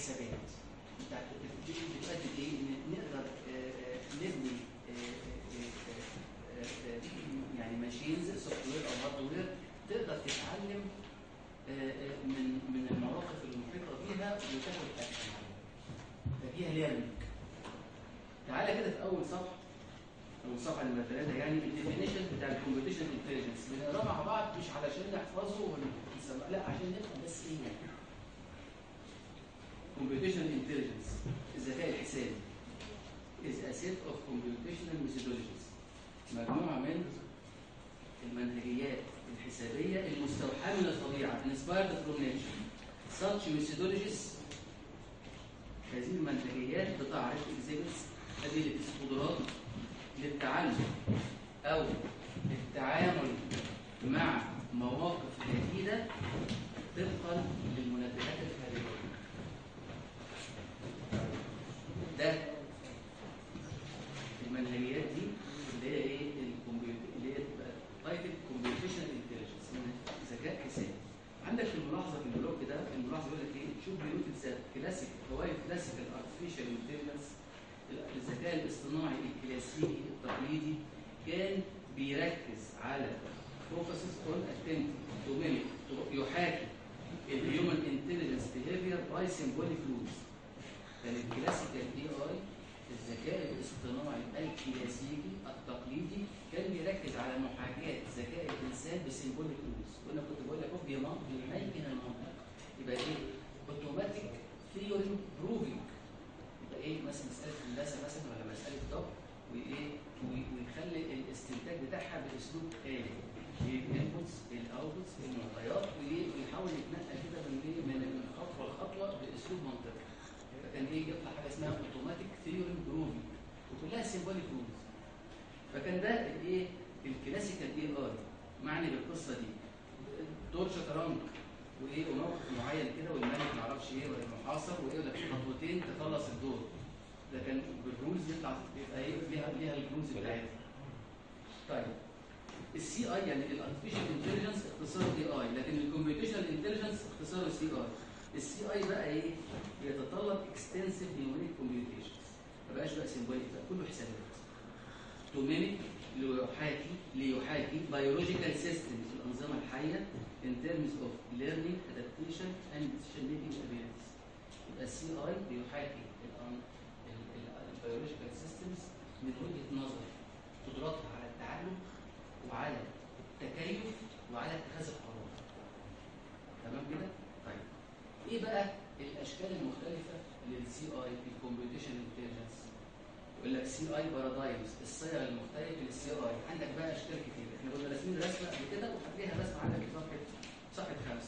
الحسابات بتاعت بتؤدي ايه؟ ان نقدر نبني يعني ماشينز سوفت وير او هارد وير تقدر تتعلم من المواقف المحيطه بيها وتاخد اكشن عليها. فيها ليرنينج. تعالى كده في اول صفحه او الصفحه نمره 3 يعني الديفينيشن بتاع الكمبيوتيشن انتليجنس بنقراه مع بعض مش علشان نحفظه ونسمع، لا عشان نفهم بس ايه يعني. Computational intelligence الذكاء الحسابي is a set of computational methodologies مجموعة من المنهجيات الحسابية المستوحاة من الطبيعة inspired from nature. Such methodologies هذه المنهجيات بتعرف exhibits abilities قدرات للتعلم أو التعامل مع مواقف جديدة طبقا للمنبهات الخارجية. ده المنهجيات دي اللي هي ايه؟ اللي هي تايتل كومبيوتيشنال انتليجنس، ذكاء حسابي. عندك في الملاحظه في البلوك ده الملاحظه بيقول لك ايه؟ شوف بيوت ذات كلاسيك فوائد كلاسيكال ارتفيشال انتليجنس الذكاء الاصطناعي الكلاسيكي التقليدي كان بيركز على فوكسز اون اتنتي تو ميميك يحاكي الهيومن انتليجنس بيهيفير باي سيمبوليك رولز. كان الكلاسيكال اي اي الذكاء الاصطناعي الكلاسيكي التقليدي كان بيركز على محاكاه ذكاء الانسان بسيمبوليك رولز. وانا كنت بقول لك بيمكن المنطق يبقى ايه؟ اوتوماتيك ثيوري بروفينج. يبقى ايه؟ مثلا مساله هندسه مثلا ولا مساله طب وايه؟ ويخلي الاستنتاج بتاعها باسلوب آلي. الانبوتس الاوتبوتس المعطيات ويحاول يتنقل كده من خطوه لخطوه باسلوب منطقي. كان ايه؟ يطلع حاجه اسمها اوتوماتيك ثيوري بروفينج وكلها سيمبوليك رولز. فكان ده الايه؟ الكلاسيكال اي اي معني بالقصه دي. دور شطرنج وايه؟ وموقف معين كده والملك ما يعرفش ايه ولا المحاصر وايه ولا في خطوتين تخلص الدور. ده كان بالرولز يطلع يبقى ايه؟ ليها الرولز بتاعتها. طيب السي اي يعني الارتفيشال انتليجنس اختصار دي اي، لكن الكمبيوتيشنال انتليجنس اختصار السي اي. السي اي بقى ايه؟ بيتطلب اكستنسيف نيورال كومبيوتيشنز. ما بقاش بقى سيمبوليك، بقى كله حسابات. تو ميميك ليحاكي بيولوجيكال سيستمز الانظمه الحيه in terms of learning, adaptation and decision making abilities. يبقى السي اي بيحاكي البيولوجيكال سيستمز من وجهه نظر قدراتها على التعلم وعلى التكيف وعلى اتخاذ القرار. تمام كده؟ طيب ايه بقى الاشكال المختلفه للسي اي في الكمبيوتيشن انتليجنس؟ يقول لك سي اي بارادايمز الصيغ المختلفه للسي اي. عندك بقى اشكال كتير، احنا كنا راسمين رسمه قبل كده وهتلاقيها رسمه عندك في صفحه 5.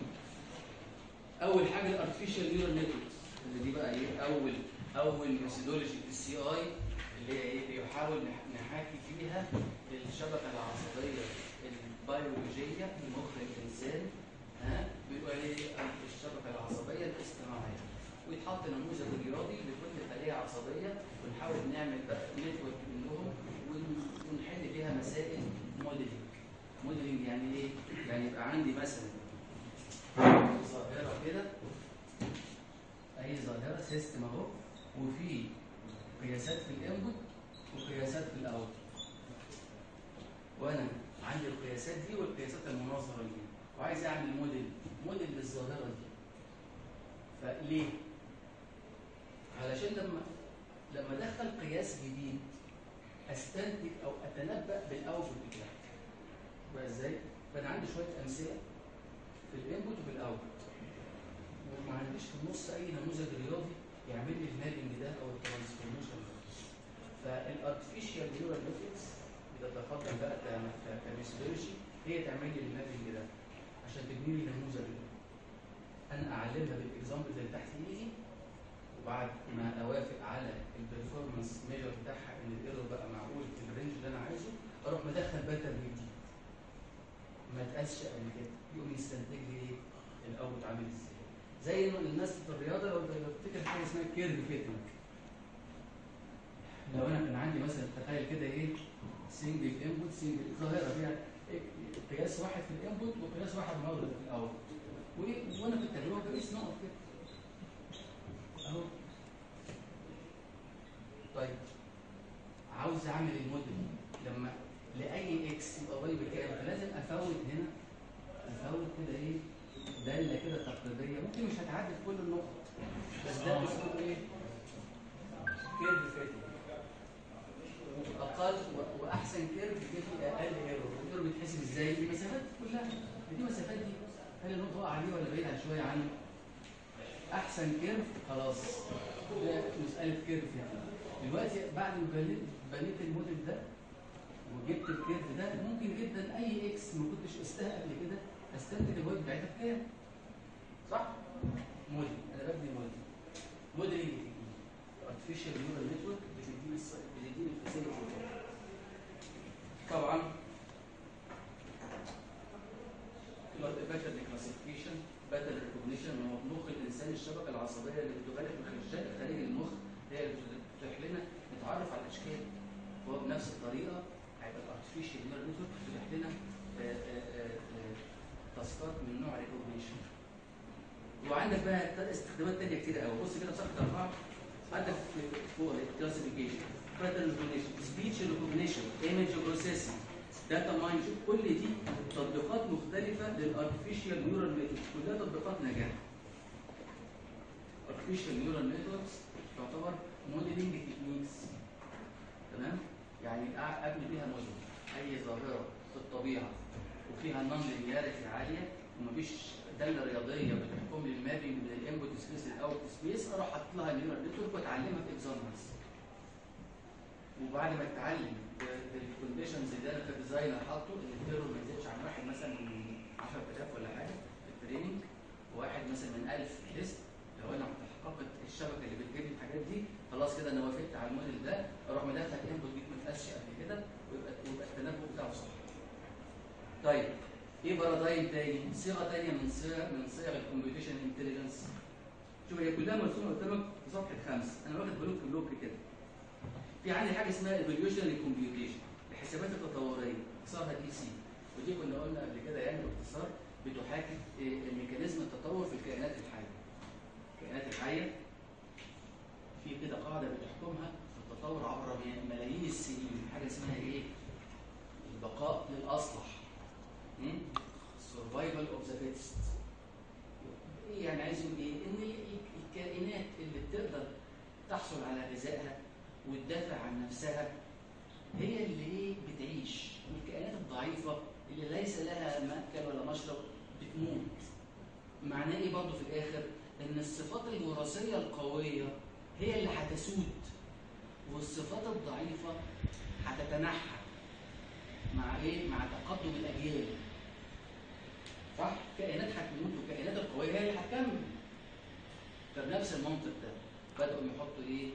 اول حاجه الارتفيشال نيورال نتوركس اللي دي بقى ايه؟ اول ميثودولوجي في السي اي اللي هي ايه؟ بيحاول نحاكي فيها الشبكه العصبيه البيولوجيه في مخ الانسان. بيبقى ايه؟ الشبكه العصبيه الاصطناعيه، ويتحط نموذج رياضي لكل خليه عصبيه ونحاول نعمل بقى نتورك منهم ونحل فيها مسائل موديلنج يعني ايه؟ يعني يبقى عندي مثلا ظاهره كده، اي ظاهره سيستم اهو، وفي قياسات في الانبوت وقياسات في الاوت، وانا عندي القياسات دي والقياسات المناظره دي وعايز اعمل موديل للظاهره دي. فليه؟ علشان لما ادخل قياس جديد استنتج او اتنبأ بالاوتبوت بتاعي. يبقى ازاي؟ فانا عندي شويه امثله في الانبوت وفي الاوتبوت، وما عنديش في النص اي نموذج رياضي يعمل لي المابنج ده او الترانسفورميشن ده. فالارتفيشال نيورال نتوركس بتتفضل بقى كميثودولوجي هي تعمل لي المابنج ده عشان تبني لي نموذج ده. انا اعلمها بالاكزامبل اللي تحت ايدي، وبعد ما اوافق على البرفورمانس ميجر بتاعها ان الايرور بقى معقول في الرينج اللي انا عايزه، اروح مدخل باترن جديد ما اتقاسش قبل كده، يقوم يستنتج لي ايه؟ الاوت عامل ازاي. زي الناس في الرياضه لو بفتكر حاجه اسمها كيرف فيتنج. لو انا كان عندي مثلا تخيل كده ايه؟ سنجل انبوت سنجل ظاهره فيها قياس واحد في الانبوت وقياس واحد مضرب في الاوت، وانا في التجربه بقيس نقط كده. كده ايه داله كده تقليديه، ممكن مش هتعدي في كل النقط، بس ده اسمه ايه؟ كيرف فاتي. اقل واحسن كيرف بيدي اقل ايرور. الايرور بيتحسب ازاي؟ المسافات كلها. دي مسافات دي هل النقطه واقعه عليه ولا بعيد شويه عنه؟ احسن كيرف خلاص ده مساله كيرف يعني. دلوقتي بعد ما بنيت الموديل ده وجبت الكيرف ده، ممكن جدا اي اكس ما كنتش قستها قبل كده استنتج الواي بتاعتها بكام؟ صح؟ موديل، انا ببني موديل. موديلنج ارتفيشال نيورال نتورك بتديني الفاسيلتي. طبعا باترن كلاسيفيكيشن، باترن ريكوجنيشن، هو مخ الانسان الشبكه العصبيه اللي بتغلف الخارج المخ هي اللي بتتيح لنا نتعرف على الاشكال. هو بنفس الطريقه هيبقى الارتفيشال نيورال نتورك بتتيح لنا تاسكات من نوع ريكوجنيشن. وعندك بقى استخدامات ثانيه كتير قوي. بص كده في صفحه 4 عندك فوق الكلاسيفيكيشن، باترن ريكوجنيشن، سبيتش ريكوجنيشن، ايمج بروسيسنج، داتا ماين. كل دي تطبيقات مختلفه للارتفيشال نيورال نتورك، كلها تطبيقات نجاح. artificial neural networks تعتبر موديلنج تكنيكس، تمام؟ يعني ابني بيها موديل اي ظاهره في الطبيعه وفيها نون لينياريتي عاليه ومفيش داله رياضيه بتحكم لي المابنج من الانبوت سبيس للاوت سبيس، اروح احط لها نيورال نتورك واتعلمها في اكزامبلز. وبعد ما اتعلم بالكونديشنز اللي انا كديزاينر حاطه، ان الايرور ما يزيدش عن واحد مثلا من 10000 ولا حاجه في التريننج، وواحد مثلا من 1000 في التيست. لو انا حققت الشبكه اللي بتجيب لي الحاجات دي، خلاص كده انا وافقت على الموديل ده، اروح مدخل انبوت جديد ما اتقاسش قبل كده، ويبقى التنبؤ بتاعه صح. طيب ايه بارادايم تاني؟ صيغه تانيه من صيغ الكمبيوتيشن انتليجنس. شوف هي كلها مرسومه قدامك في صفحه 5، انا واخد بلوك كده. في عندي حاجه اسمها ايفوليوشنري كومبيوتيشن، الحسابات التطوريه، اختصارها دي سي، ودي كنا قلنا قبل كده يعني باختصار بتحاكي ميكانيزم التطور في الكائنات الحيه. الكائنات الحيه في كده قاعده بتحكمها في التطور عبر ملايين السنين، حاجه اسمها ايه؟ البقاء للاصلح. survival of the fittest. ايه يعني عايز يقول ايه؟ ان الكائنات اللي بتقدر تحصل على غذائها وتدافع عن نفسها هي اللي ايه بتعيش، والكائنات الضعيفه اللي ليس لها مأكل ولا مشرب بتموت. معناه ايه برضه في الاخر؟ ان الصفات الوراثيه القويه هي اللي هتسود، والصفات الضعيفه هتتنحى مع ايه؟ مع تقدم الاجيال. صح؟ كائنات هتموت والكائنات القويه هي اللي هتكمل. فبنفس المنطق ده بدأوا يحطوا ايه؟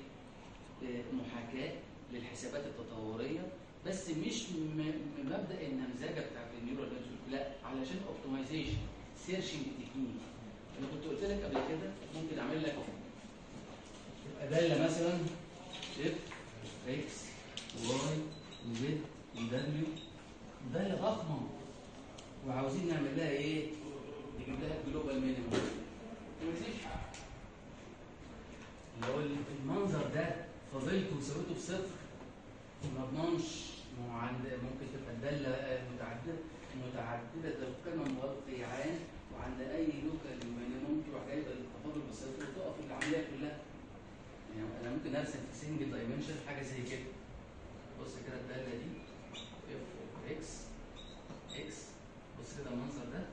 محاكاه للحسابات التطوريه، بس مش مبدا النمذجه بتاعت النيورال نتورك، لا، علشان اوبتمايزيشن سيرشنج تكنيك. انا كنت قلت لك قبل كده ممكن اعمل لك داله مثلا اف اكس واي وزد ودبليو، داله ضخمه وعاوزين نعمل لها ايه؟ نجيب لها الجلوبال مينيمم. لو المنظر ده فضلته وسويته بصفر ما اضمنش، ممكن تبقى الداله متعدده القمم والقيعان، وعند اي لوكال مينيمم تروح جايبه التفاضل بصفر وتقف العمليه كلها. يعني انا ممكن ارسم في سنجل دايمنشن حاجه زي كده. بص كده الداله دي اف اكس اكس، بص كده المنظر ده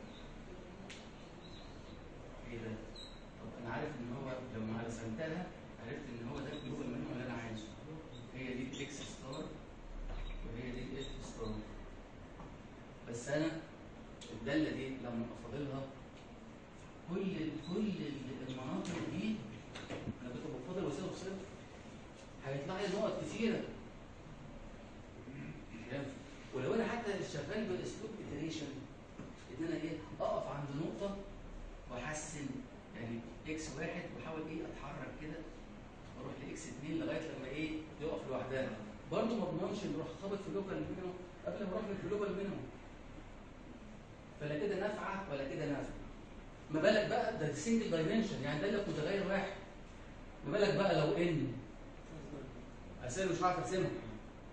ايه ده؟ طب انا عارف ان هو لما رسمتها عرفت ان هو ده الجلوبال مينيمم اللي انا عايزه. هي دي الاكس ستار وهي دي الاف ستار. بس انا الداله دي لما افاضلها كل المناطق دي انا كنت بفاضل واسيبها بصفر، هيطلع لي نقط كتيره. ولو انا حتى شغال باسلوب اتريشن، ان انا ايه؟ اقف عند نقطه واحسن، يعني اكس واحد واحاول ايه اتحرك كده واروح لاكس 2 لغايه لما ايه يقف لوحدها. برضه ما اضمنش ان اروح خابط في اللوكال مينيمم قبل ما اروح للجلوبال مينيمم. فلا كده نافعه ولا كده نافعه. ما بالك بقى ده سنجل دايمنشن، يعني ده لك متغير واحد. ما بالك بقى لو ان اسئله مش هعرف ارسمها،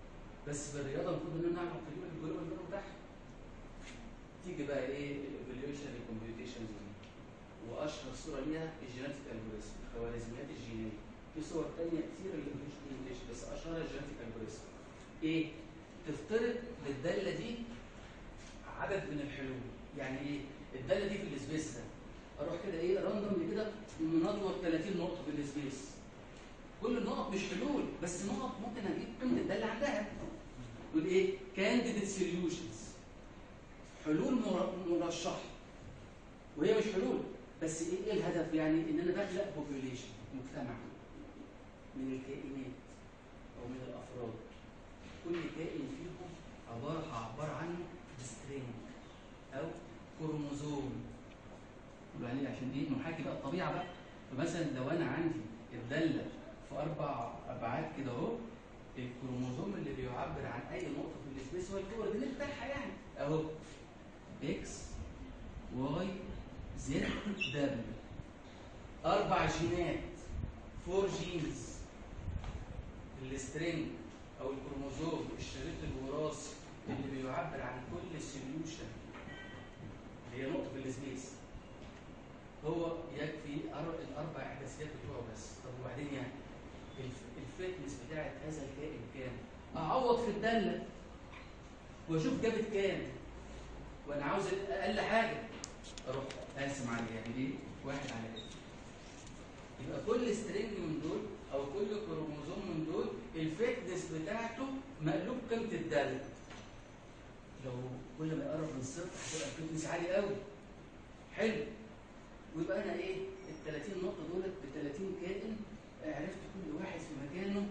بس في الرياضه المفروض ان انا اعرف اجيب الجلوبال مينيمم بتاعها. تيجي بقى ايه الايفوليوشن الكومبيوتيشنال كومبيوتيشنز دي، واشهر صوره ليها الجينيتيك الجوريزم، الخوارزميات الجينيه. في صور ثانيه كتير اللي مش انجلش، بس اشهرها الجينيتيك الجوريزم. ايه؟ تفترض للداله دي عدد من الحلول. يعني ايه؟ الداله دي في السبيس ده اروح كده ايه راندوملي كده منطور 30 نقطه في السبيس. كل النقط مش حلول، بس نقط ممكن اجيب قيمه الداله عندها. يقول ايه؟ كانديديت سوليوشنز، حلول مرشحه. وهي مش حلول، بس ايه الهدف؟ يعني ان انا بخلق بوبيوليشن، مجتمع من الكائنات او من الافراد، كل كائن فيهم هعبر عنه بسترينج او كروموزوم. يعني عشان دي محاكي بقى الطبيعه بقى. فمثلا لو انا عندي الداله في 4 ابعاد كده اهو، الكروموزوم اللي بيعبر عن اي نقطه في السبيس هو الكوردينيت بتاعها يعني اهو اكس واي زد دبليو. 4 جينات، 4 جينز. السترينج او الكروموزوم الشريط الوراثي اللي بيعبر عن كل سوليوشن اللي هي نقطه في السبيس، هو يكفي ال4 احداثيات بتوعه بس. طب وبعدين يعني الفتنس بتاعت هذا الكائن كام؟ اعوض في الداله واشوف جابت كام، وانا عاوز اقل حاجه اروح اقسم عليه. يعني ايه؟ 1 على اف. يبقى كل سترينج من دول او كل كروموزوم من دول الفتنس بتاعته مقلوب قيمه الداله. لو كل ما يقرب من الصفر هتبقى الفتنس عالي قوي. حلو. ويبقى انا ايه؟ ال 30 نقطه دولت ب 30 كائن، عرفت كل واحد في مكانه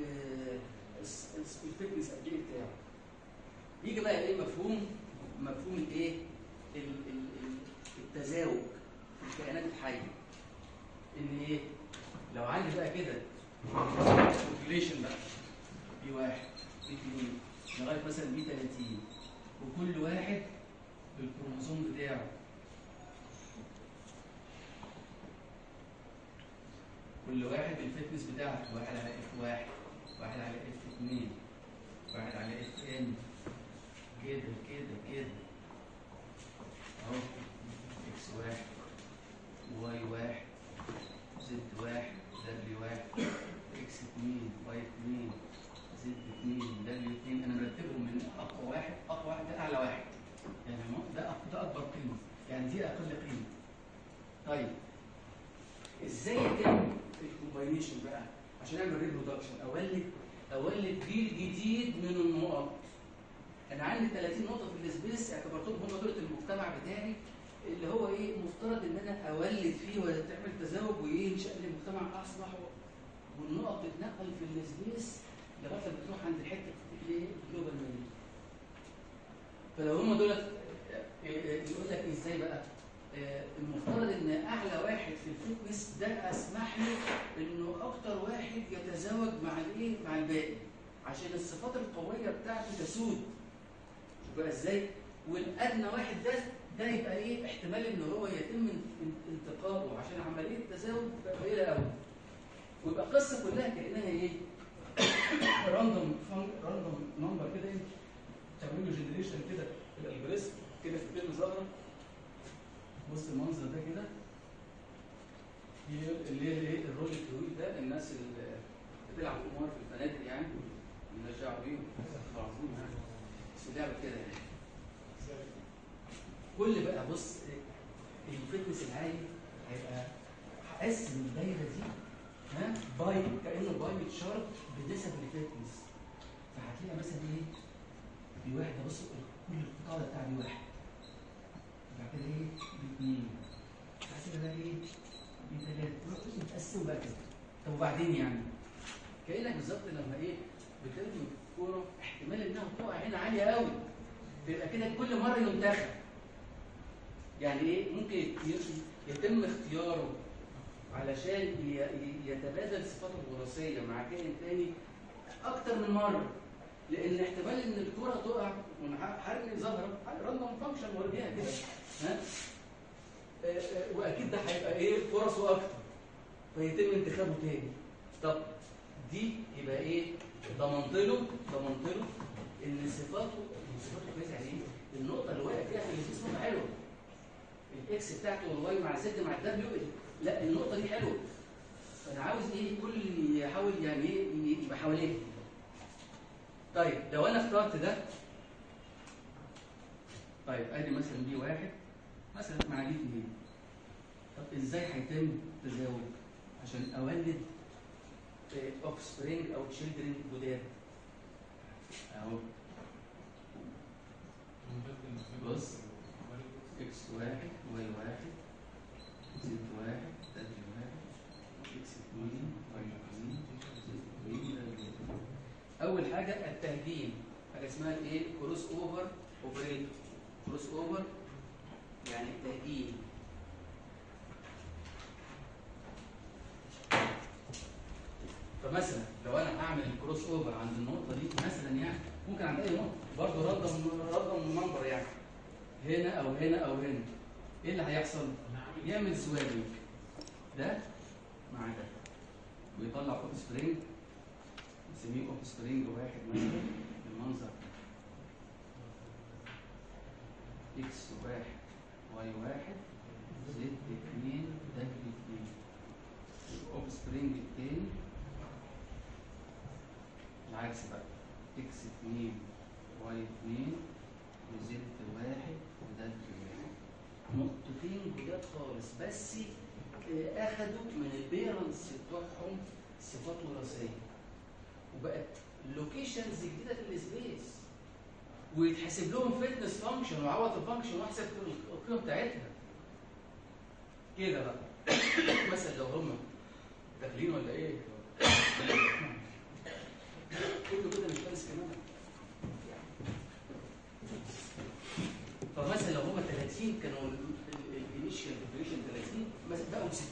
الفتنس قد ايه بتاعه. يجي بقى ايه مفهوم الايه؟ التزاوج في الكائنات الحيه. ان ايه؟ لو عندي بقى كده population بقى B1 B2 لغايه مثلا B30، وكل واحد بالكروموزوم بتاعه، كل واحد بالفتنس بتاعته، 1 على F1، 1 على F2، 1 على Fn، كده كده كده اهو X1 Y1 Z1 W1 X2 Y2 Z2 W2. انا مرتبهم من اقوى واحد لاعلى واحد. يعني ده اكبر قيمه، يعني دي اقل قيمه. طيب ازاي يتم الكومباينيشن بقى عشان اعمل ريبرودكشن؟ اولد جيل جديد من النقط. انا عندي 30 نقطه في السبيس اعتبرتهم هم دول المجتمع بتاعي اللي هو ايه مفترض ان انا اولد فيه وتعمل تزاوج وينشا لي مجتمع اصلح، والنقط بتتنقل في السبيس لغايه ما بتروح عند الحته اللي جلوبال مين. فلو هم دول يقول لك ازاي بقى؟ المفترض ان اعلى واحد في الفتنس ده اسمح له انه اكتر واحد يتزاوج مع الايه؟ مع الباقي، عشان الصفات القويه بتاعته تسود. شوف بقى ازاي؟ والادنى واحد ده يبقى ايه؟ احتمال ان هو يتم انتقائه عشان عمليه التزاوج قليله قوي. ويبقى القصه كلها كانها ايه؟ راندوم نمبر كده، ايه؟ تعمل له جنريشن كده في الالجوريثم كده في كلمه ظاهره. بص المنظر ده كده، اللي هي ايه؟ الرول الطويل ده، الناس اللي بتلعب قمار في الفنادق يعني مالناش دعوه بيهم، معروفين يعني، بس لعبه كده يعني. كل بقى بص الفتنس العالي هيبقى هقسم الدايره دي باي، كانه باي تشارت بنسب الفتنس. فهتلاقي مثلا ايه؟ دي واحده، بص كل القطاع ده بتاع دي واحد، بعد كده ايه؟ باثنين، بعد كده بقى ايه؟ بثلاثه، متقسم بقى كده. طب وبعدين يعني كانك بالظبط لما ايه؟ بترمي كوره احتمال انها تقع هنا عاليه قوي، تبقى كده كل مره ينتخب. يعني ايه؟ ممكن يتم اختياره علشان يتبادل صفاته الوراثيه مع كائن ثاني اكتر من مره، لان احتمال ان الكره تقع هرمي زهره راندوم فانكشن وارميها كده واكيد ده هيبقى ايه؟ فرصه اكتر، فيتم انتخابه تاني. طب دي يبقى ايه؟ ضمنت له ان صفاته كويسه. يعني ايه؟ النقطه اللي وقع فيها في الجسم حلوه، الاكس بتاعته والواي مع الزد مع الدبليو، لا النقطه دي حلوه، فانا عاوز ايه كل يحاول يعني ايه يبقى حواليه. طيب لو انا اخترت ده، طيب ادي مثلا دي واحد مثلا مع دي اثنين، طب ازاي هيتم التزاوج عشان اولد اوف سبرينج او تشيلدرن جداد؟ اهو بص اكس واحد واي واحد زد واحد دبليو واحد اكس اثنين واي اثنين زد اثنين دبليو. اول حاجه التهجين، حاجه اسمها ايه؟ كروس اوفر اوبريتور. كروس اوفر يعني تهجين. فمثلا لو انا هعمل الكروس اوفر عند النقطه دي مثلا، يعني ممكن عند اي نقطه برضه راندوم نمبر، يعني هنا او هنا او هنا، ايه اللي هيحصل؟ يعمل سوابنج ده مع ده ويطلع اوف سبرينج، نسميه اوف سبرينج واحد مثلا بالمنظر اكس واحد واي واحد زد اثنين دبليو اثنين. الاوف سبرينج التاني العكس بقى، اكس اثنين واي اثنين وزد واحد ودبليو واحد. نقطتين جداد خالص، بس اخدوا من البيرنتس بتوعهم صفات وراثيه، وبقت لوكيشنز جديده في السبيس، ويتحسب لهم فيتنس فانكشن وعوض الفانكشن واحسب القيمه بتاعتها كده بقى. مثلا لو هم داخلين ولا ايه؟ كله كده مش فارس كمان. فمثلا لو هم 30 كانوا الانيشال بوبيوليشن 30 مثلا بقوا 60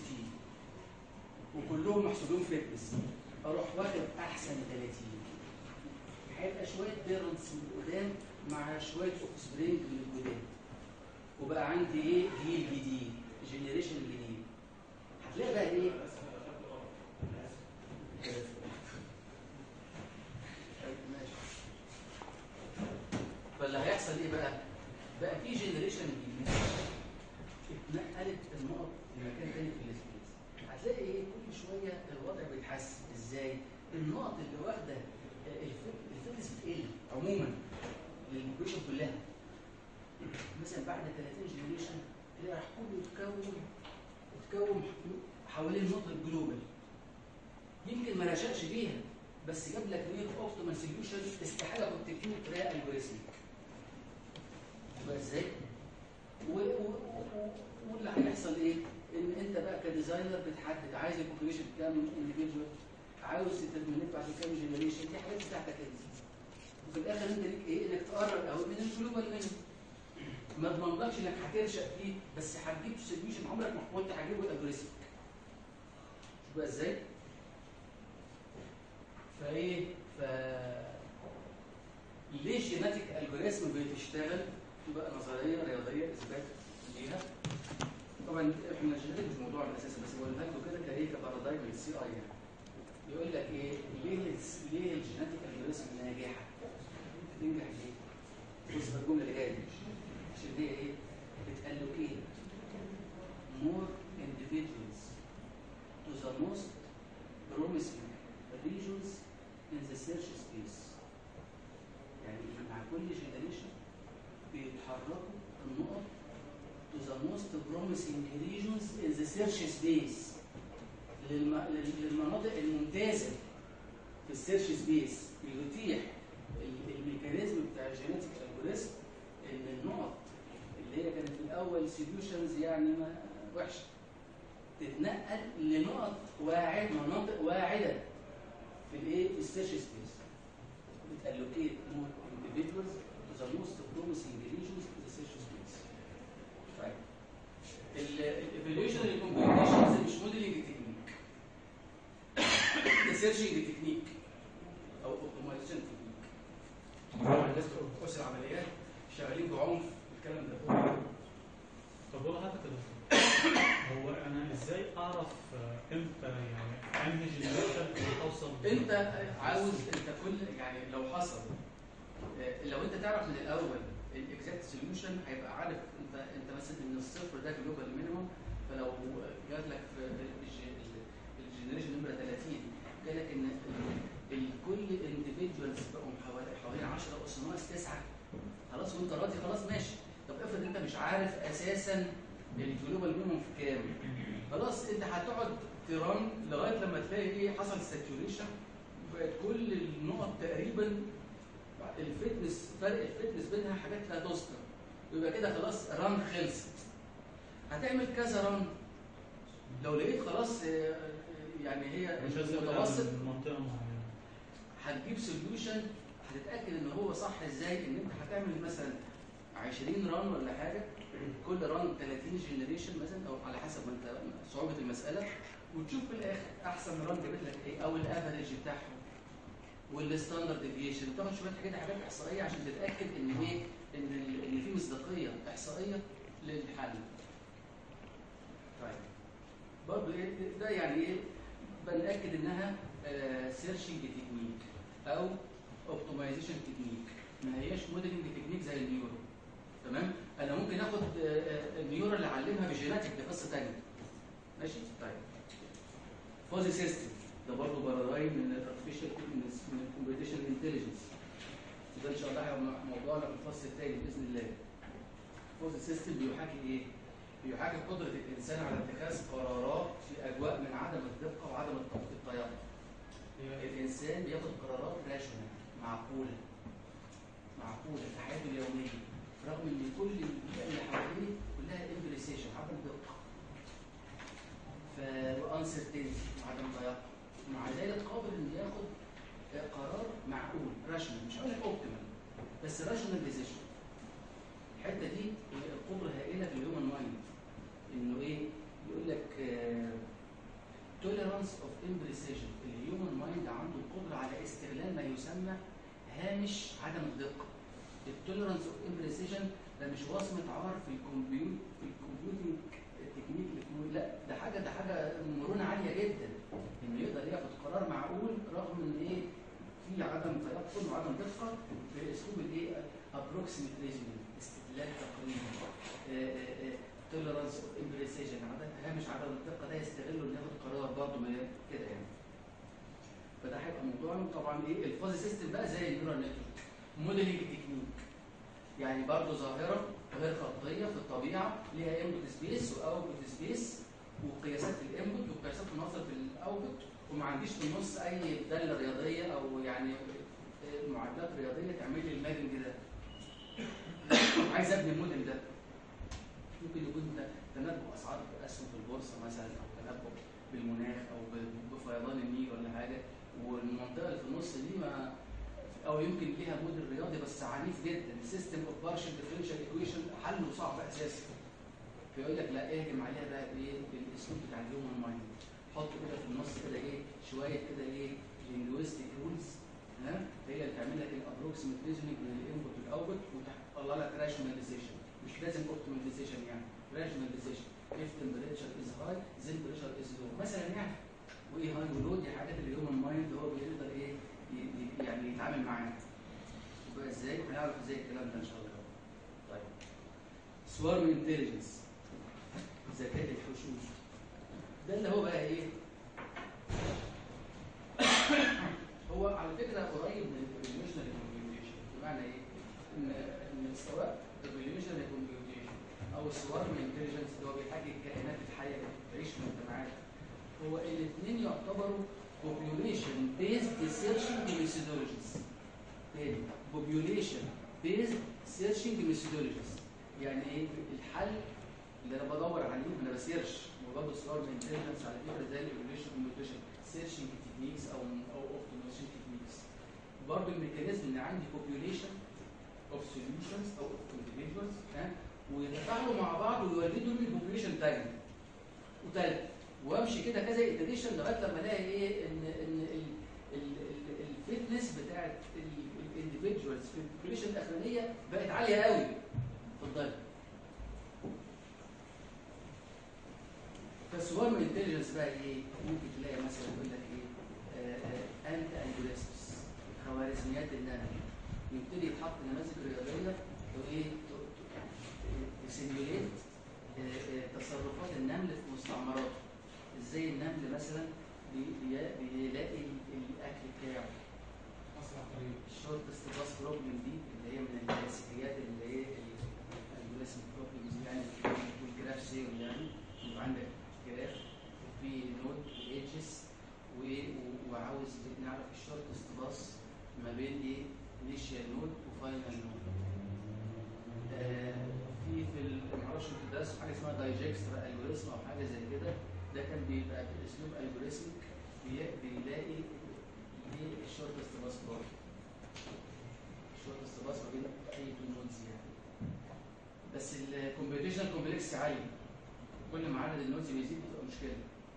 وكلهم محسوبين فيتنس، اروح واخد احسن 30، هيبقى شويه بيرنتس من قدام مع شويه اوف سبرينج من القدام، وبقى عندي ايه؟ جيل جديد، جنريشن جديد. هتلاقي بقى ايه؟ فاللي هيحصل ايه بقى؟ بقى في جنريشن جديد اتنقلت النقط لمكان تاني في السبيس. هتلاقي ايه؟ كل شويه الوضع بيتحسن. ازاي؟ النقط اللي واخده الفيتنس بتقل عموما للبوبيوليشن كلها. مثلا بعد 30 جنريشن تلاقي راح كله يتكون حوالين النقطه الجلوبال. يمكن ما رشقش بيها، بس جاب لك ريت اوبتيمال سوليوشن استحاله كنت تكتبه بطريقه الجوريزميك. يبقى ازاي؟ واللي هيحصل ايه؟ ان انت بقى كديزاينر بتحدد عايز البوبيوليشن كام انديفيدوال، عاوز تترمينيت بعد كام جنريشن، دي حاجات بتاعتك انت. وفي الاخر انت ليك ايه؟ انك تقرب قوي من الجلوبال مينيمم. ما اضمنلكش انك هترشق فيه، بس هتجيب سوليوشن عمرك ما كنت هتجيبه الجوريزميك. يبقى ازاي؟ فايه؟ ليه جيناتيك الجوريزم بتشتغل؟ تبقى نظريه رياضيه اثبات ليها. طبعا احنا الجيناتيك مش موضوع الاساسي، بس بقولها لكم كده كايه كبارادايم للسي اي. يعني يقول لك ايه؟ ليه الجيناتيك الجوريزم ناجحه؟ تنجح ليه؟ بص الجمله اللي جايه دي، عشان هي ايه؟ بتالوكيت more individuals to the most promising regions in the search space. يعني مع كل جنريشن بيتحركوا النقط to the most promising regions in the search space، للمناطق الممتازه في السيرش سبيس. بيتيح الميكانيزم بتاع الجينيتيك الجوريزم ان النقط اللي هي كانت في الاول سوليوشنز يعني وحشه تتنقل لنقط مناطق واعده في الايه؟ في السيرش سبيس. بتالوكيت مور individuals to the most promising regions in the search space. طيب الايفالويشن الكومبيوتيشنز مش موديلنج تكنيك، ده سيرشنج تكنيك او اوبتمايزيشن تكنيك. الناس بتوع كورس العمليات شغالين بعنف الكلام ده. طب هو حضرتك هو انا ازاي اعرف امتى يعني انهي جنريشن اوصل؟ انت عاوز انت كل يعني لو حصل، لو انت تعرف من الاول الاكزاكت سوليوشن هيبقى عارف انت مثلا ان الصفر ده جلوبال مينيمم. فلو جات لك في الجنريشن نمره 30 قال لك ان الكل انديفيدوالز بقوا حوالين 10 اس ناقص 9 خلاص وانت راضي خلاص ماشي. طب افرض انت مش عارف اساسا الجلوبال مينيمم في كام، خلاص انت هتقعد تران لغايه لما تلاقي ايه حصل ساتوريشن بقت كل النقط تقريبا الفتنس فرق الفتنس بينها حاجات لا تذكر، يبقى كده خلاص ران خلصت. هتعمل كذا ران لو لقيت خلاص يعني هي المتوسط منطقه معينه هتجيب سوليوشن هتتاكد ان هو صح ازاي. ان انت هتعمل مثلا 20 ران ولا حاجه، كل ران 30 جنريشن مثلا او على حسب ما انت صعوبه المساله، وتشوف في الاخر احسن ران جابت لك ايه او الافريج بتاعهم والستاندرد ديفيشن. وتاخد شويه حاجات احصائيه عشان تتاكد ان ايه ان في مصداقيه احصائيه للحل. طيب برضه ايه ده يعني ايه بنأكد انها سيرشنج تكنيك او اوبتمايزيشن تكنيك، ما هياش موديلنج تكنيك زي النيورو. تمام؟ انا ممكن اخد النيورو اللي اعلمها بجيناتيك، ده قصه ثانيه. ماشي؟ طيب فوزي سيستم ده برضه بارادايم من الارتفيشال من الكمبيوتيشن انتليجنس. ده ان شاء الله هيبقى موضوعنا في الفصل الثاني باذن الله. فوزي سيستم بيحاكي ايه؟ بيحاكي قدره الانسان على اتخاذ قرارات في اجواء من عدم الدقه وعدم التيقظ. الانسان بياخد قرارات راشونال معقوله في حياته اليوميه، رغم ان كل البيئه اللي حواليه كلها امبريسيشن عدم دقه وانسرتينتي وعدم تيقظ، ومع ذلك قادر انه ياخد قرار معقول راشونال، مش هقول لك اوبتيمال بس راشونال ديسيشن. الحته دي قدره هائله في الهيومن مايند، انه ايه يقول لك tolerance of imprecision. الهيومن مايند عنده القدره على استغلال ما يسمى هامش عدم الدقه. التوليرانس اوف امبريسيشن ده مش وصمه عار في الكمبيوتنج تكنيك، لا ده حاجه مرونه عاليه جدا، انه يقدر ياخد قرار معقول رغم ان ايه في عدم تيقظ وعدم دقه باسلوب الايه ابروكسيميت ريزونينج، استدلال تقريبي. توليرانس اوف امبريسيشن هامش عدم الدقه ده يستغله انه ياخد قرار برضه كده يعني. فده هيبقى موضوعنا. طبعا ايه الفازي سيستم بقى زي النيورال نتورك موديلنج تكنيك، يعني برضه ظاهره غير خطيه في الطبيعه ليها انبوت سبيس واوتبوت سبيس وقياسات في الانبوت وقياسات في النظر في الاوتبوت، وما عنديش في النص اي داله رياضيه او يعني معادلات رياضيه تعمل لي الماجنج ده. عايز ابني الموديل ده، ممكن يكون تنبؤ اسعار اسهم في البورصه مثلا او تنبؤ بالمناخ او بفيضان النيل ولا حاجه، والمنطقه اللي في النص دي ما او يمكن ليها موديل رياضي بس عنيف جدا، سيستم اوف بارشل ديفرنشال ايكويشن حله صعب اساسا. فيقول لك لا اهجم عليها بقى بايه؟ بالاسلوب بتاع الهيومن مايند، حط كده في النص كده ايه شويه كده ايه لينجويستيك رولز، ها هي اللي تعمل لك الابروكسيميت ريزونينج من الانبوت والاوتبوت وتطلع لك راشونال ديسيشن، مش لازم اوبتيمال ديسيشن يعني راشونال ديسيشن. if temperature is high then pressure is low مثلا يعني. وايه هاي ولو دي حاجات الهيومن مايند هو بيقدر ايه يعني يتعامل معاها. يبقى ازاي؟ هنعرف ازاي الكلام ده ان شاء الله. طيب سوارم انتليجنس، ذكاء الحشوش، ده اللي هو بقى ايه؟ هو على فكره قريب من الريليشنال كومبيوتيشن. بمعنى ايه؟ ان سواء الريليشنال كومبيوتيشن او السوارم انتليجنس اللي هو بيحاكي الكائنات الحيه اللي بتعيش في المجتمعات، هو الاثنين يعتبروا population based searching methodologies. تاني population based searching methodologies، يعني ايه الحل اللي انا بدور عليه انا بسيرش. وبرضه سوارم انتليجنس على فكره زي الايفوليوشن كومبيوتيشن سيرشنج تكنيكس او اوبتمايزيشن تكنيكس. برضه الميكانيزم ان عندي population of solutions او of individuals ويتفاعلوا مع بعض ويولدوا لي population تاني وتالت، وامشي كده كذا iteration لغايه لما الاقي ايه ان الفتنس بتاعت الانديفيدوالز في البوبيوليشن الاخرانيه بقت عاليه قوي. اتفضل. فالسوارم انتليجنس بقى ايه؟ ممكن تلاقي مثلا يقول لك ايه انت الجوريزمز، خوارزميات النانو، يبتدي يتحط نماذج رياضيه وايه تسيميوليت مثلا بيلاقي الاكل بتاعه. الشورتست باس بروبلم دي اللي هي من الكلاسيكيات اللي هي الالجوريثم بروبلمز يعني والجراف سيري يعني. يبقى عندك جراف وفي نود وايدجز وعاوز نعرف الشورتست باس ما بين ايه انيشال نود وفاينل نود. معرفش انتوا درستوا حاجه اسمها دايجكسترا الجوريثم او حاجه زي كده. ده كان بيبقى باسلوب الجوريثمك بيلاقي ايه الشورتست باس برضه. الشورتست باس ما بين اي تو نودز يعني. بس الكومبيوتيشنال كومبلكس عالي، كل ما عدد النودز بيزيد بتبقى مشكله.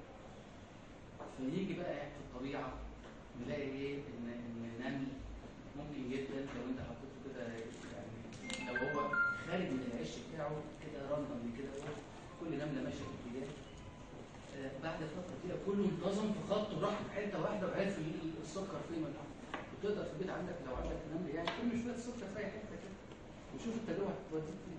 فيجي بقى في الطبيعه نلاقي ايه ان نمل ممكن جدا لو انت حطيته كده يعني لو هو خارج من العش بتاعه كده راندم كده كل نمله ماشيه في اتجاه بعد فتره كده كله انتظم في خط وراح في حته واحده وعرف السكر فين ولا وتقدر في البيت عندك لو عندك نمل يعني كل شويه السكر في اي حته كده وشوف التجربه هتوديك فين.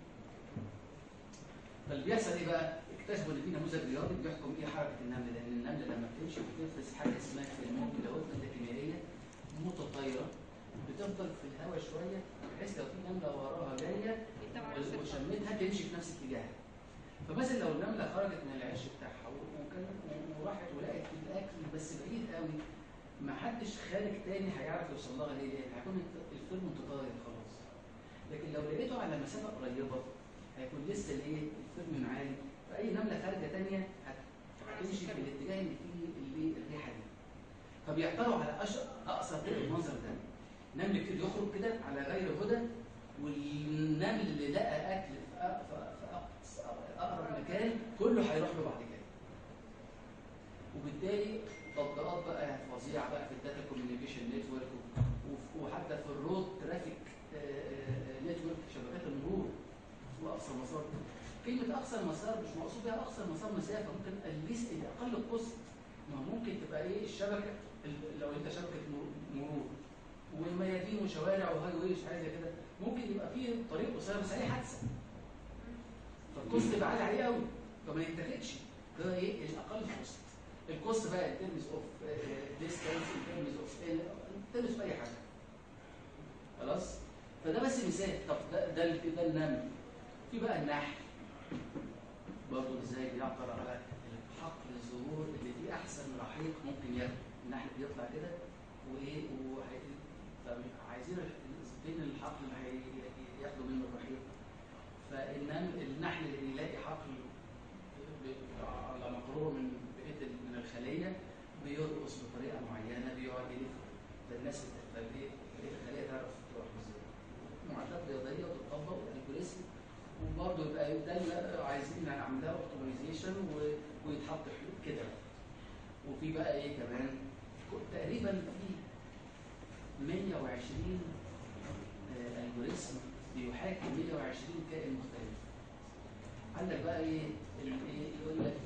فاللي بيحصل ايه بقى؟ اكتشفوا ان في نموذج رياضي بيحكم ايه حركه النمل، لان النمله لما بتمشي بتفرز حاجه اسمها فيرمون اللي كيميائيه متطايره بتفضل في الهواء شويه بحيث لو في نمله وراها جايه وشمتها تمشي في نفس اتجاهها. فمثلا لو النمله خرجت من العش بتاعها وراحت ولقت الاكل بس بعيد قوي ما حدش خارج تاني هيعرف يوصل لها ليه؟ هيكون الفيلم متطاير خلاص. لكن لو لقيته على مسافه قريبه هيكون لسه الايه؟ الفيلم عالي، فاي نمله خارجه ثانيه هتمشي في الاتجاه اللي فيه الريحه دي. فبيعتروا على اقصر المنظر ده. نمل كده يخرج كده على غير هدى والنمل اللي لقى اكل في اقرب مكان كله هيروح له بعد كده. وبالتالي تطبيقات بقى فظيعه بقى في الداتا كوميونيكيشن نتورك وحتى في الرود ترافيك نتورك شبكات المرور واقصى مسار. كلمه اقصى مسار مش مقصود بها اقصى مسار مسافه، ممكن الليست اقل القصد. ما ممكن تبقى ايه الشبكه لو انت شبكه مرور والميادين وشوارع وهاي ويش حاجه زي كده ممكن يبقى فيه طريق قصير بس اي حادثه فالكوست يبقى عالي عليه قوي فما يتاخدش. ده ايه الاقل كوست. الكوست بقى in terms of distance in terms of اي حاجه. خلاص. فده بس مثال. طب ده النمل. في بقى النحل برضه ازاي بيعبر على حقل الزهور اللي فيه احسن رحيق ممكن ياخد. النحل بيطلع كده وايه عايزين فين الحقل اللي هياخدوا منه الرحيق. فالنحل اللي بيلاقي حقل على مقرور من الخليه بيرقص بطريقه معينه بيقعد يلف. فالناس بقيه الخليه تعرف تروح ازاي. معادلات رياضيه وتطبق والالجوريثم وبرضه يبقى ده عايزين نعملها اوبتمايزيشن ويتحط حدود كده. وفي بقى ايه كمان تقريبا في 120 الجوريثم بيحاكي 120 كائن مختلف. عندك بقى ايه يقول لك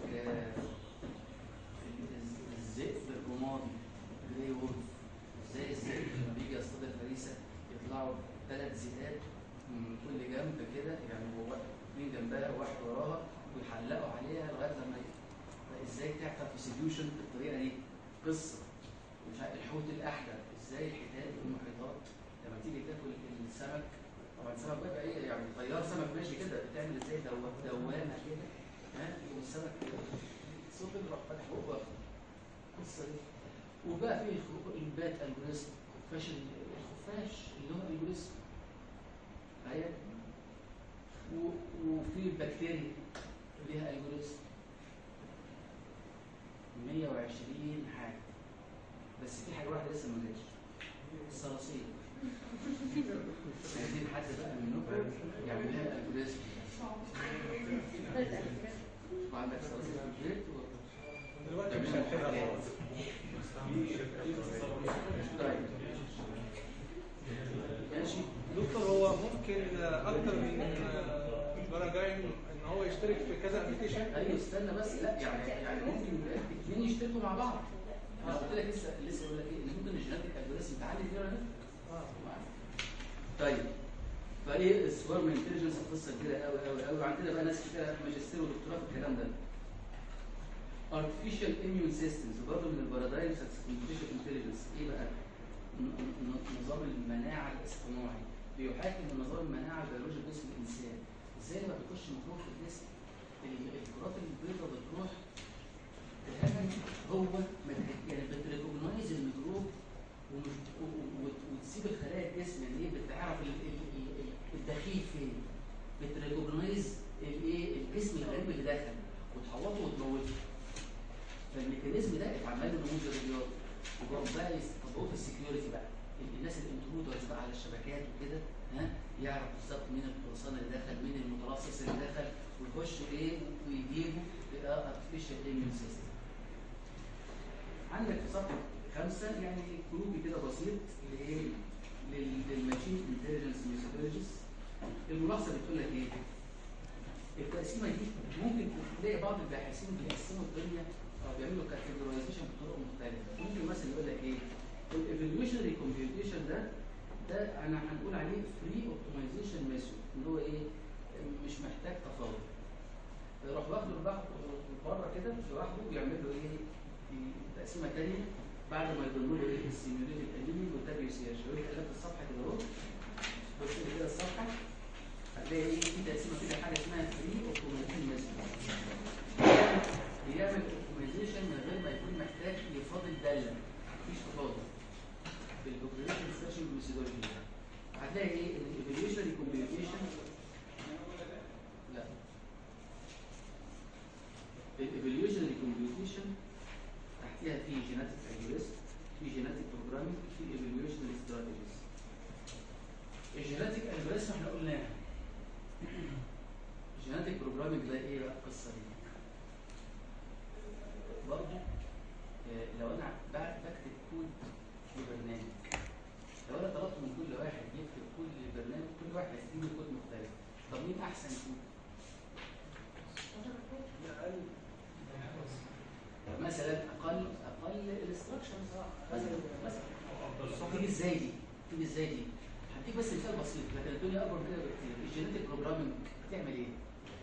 الذئب الرمادي جراي وولف. ازاي الذئب لما بيجي يصطاد الفريسه يطلعوا 3 ذئاب من كل جنب كده يعني هو 2 جنبها وواحد وراها ويحلقوا عليها لغايه لما ازاي تعمل سوليوشن بالطريقه دي. قصه مش الحوت الاحدر ازاي الحيتان والمحيطات لما تيجي تاكل السمك طبعا السمك بقى ايه يعني طيار سمك ماشي كده بتعمل ازاي دوامه كده والسمك صوت بيروح فاتح بقه القصه دي. وبقى في البات الجوريثم الخفاش اللي هو الجوريثم اهي. وفي البكتيريا ليها الجوريثم 120 حاجه. بس في حاجه واحده لسه ما جاتش الصراصير. عايزين حد بقى منكم يعمل لها الجوريثم. وعندك صراصير في البيت دلوقتي مش هنحلها ماشي. دكتور هو ممكن اكتر من براجعين ان هو يشترك في كذا ابلكيشن؟ ايوه استنى بس لا يعني ممكن الاثنين يشتركوا مع بعض. انا قلت لك لسه بقول لك ايه ان ممكن الجيناتيك الجوريثم تعلي فيها ولا طيب فايه السوارم انتليجنس قصه كبيره قوي قوي قوي. وعندنا بقى ناس كتير ماجستير ودكتوراه في الكلام ده. artificial immune systems برضه من البارادايمز بتاعت artificial intelligence. ايه بقى؟ نظام المناعه الاصطناعي بيحاكم نظام المناعه البيولوجي بجسم الانسان. ازاي لما بيخش ميكروب في الجسم الكرات البيضاء بتروح تهاجم، هو يعني بتريكوجنايز الميكروب وتسيب الخلايا الجسم. يعني ايه؟ بتعرف الدخيل فين، بتريكوجنايز الايه الجسم الغريب اللي دخل وتحوطه وتموته. فالميكانيزم ده اتعمل له نموذج رياضي وبقوا بقى يطبقوه في السكيورتي بقى. الناس الانترودرز بقى على الشبكات وكده يعرف بالظبط مين القرصان اللي دخل، مين المترصص اللي دخل، ويخشوا ايه ويجيبوا ارتفيشال ايميون سيستم. عندك في صفحه 5 يعني جروب كده بسيط لايه؟ للماشين انتليجنس ميثودولوجيز. الملاحظه بتقول لك ايه؟ التقسيمه دي ممكن تلاقي بعض الباحثين بيقسموا الدنيا او بيعملوا كاتيجورايزيشن بطرق مختلفه. ممكن مثلا يقول لك ايه؟ الايفوليوشنري كومبيوتيشن ده انا هنقول عليه فري اوبتمايزيشن ميثود، اللي هو ايه؟ مش محتاج تفاوض. يروح واخده بره كده لوحده ويعمل له ايه؟ تقسيمه ثانيه بعد ما يضموا له ايه؟ السيميوليتد انيمي والدبليو سي اتش. لو انت قلبت الصفحه كده اهو، بص كده الصفحه هتلاقي ايه؟ في تقسيمه كده حاجه اسمها فري اوبتمايزيشن ميثود. بيعمل اوبتمايزيشن من غير ما يكون محتاج يفاضل داله، مفيش تفاضل. بالاوبريشن ستيشن ميثودولوجي هتلاقي ايه؟ ان الايفوليوشنري كومبيوتيشن الايفوليوشنري كومبيوتيشن تحتيها في جيناتيك الجوريزم، في جيناتيك بروجرامينج، في ايفوليوشنري استراتيجيز. الجيناتيك الجوريزم احنا قلناها. الجيناتيك بروجرامينج ده ايه بقى القصه دي؟ برضه لو انا بكتب كود لبرنامج، لو انا طلبت من كل واحد يكتب كود للبرنامج، كل واحد هيديني كود مختلف. طب مين احسن كود؟ مثلا اقل الانستراكشنز مثلا تيجي ازاي دي؟ هديك بس مثال بسيط، لكن الدنيا اكبر من كده بكتير. الجينيتك بروجرامينج بتعمل ايه؟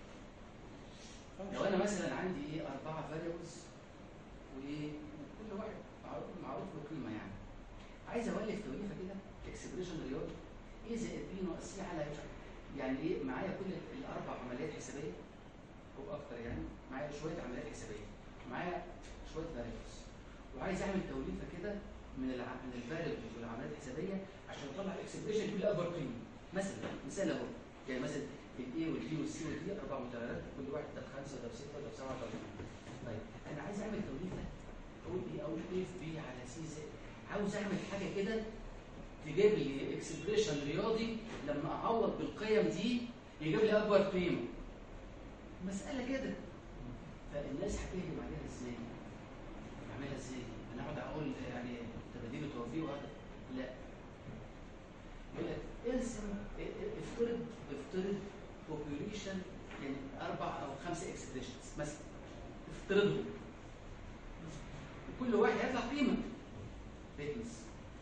لو انا مثلا عندي ايه 4 فاريبلز وايه وكل واحد معروف له قيمه، يعني عايز اولف توليفه كده اكسبريشن رياضي ايه زائد بي ناقص سي على يعني ايه؟ معايا كل ال4 عمليات حسابيه او اكتر، يعني معايا شويه عمليات حسابيه، معايا شويه فاريبلز، وعايز اعمل توليفه كده من الفاريبلز والعمليات الحسابيه عشان اطلع اكسبريشن كل اكبر قيمه. مثال اهو، يعني مثلا الاي والبي والسي والدي 4 متغيرات، كل واحد ده ب5 وده ب6 وده ب7 وده ب8. طيب انا عايز اعمل توليفه اقول ايه؟ اقول ايه في بي على سي زائد، عاوز اعمل حاجه كده تجيب لي اكسبريشن رياضي لما اعوض بالقيم دي يجيب لي اكبر قيمه. مساله كده. فالناس هتهجم عليها ازاي؟ اعملها ازاي؟ انا اقعد اقول يعني تباديل وتوفيق وهذا؟ لا. يقول لك ارسم، افترض population يعني 4 أو 5 اكسبريشنز مثلا، افترضهم وكل واحد هيطلع قيمه فيتنس.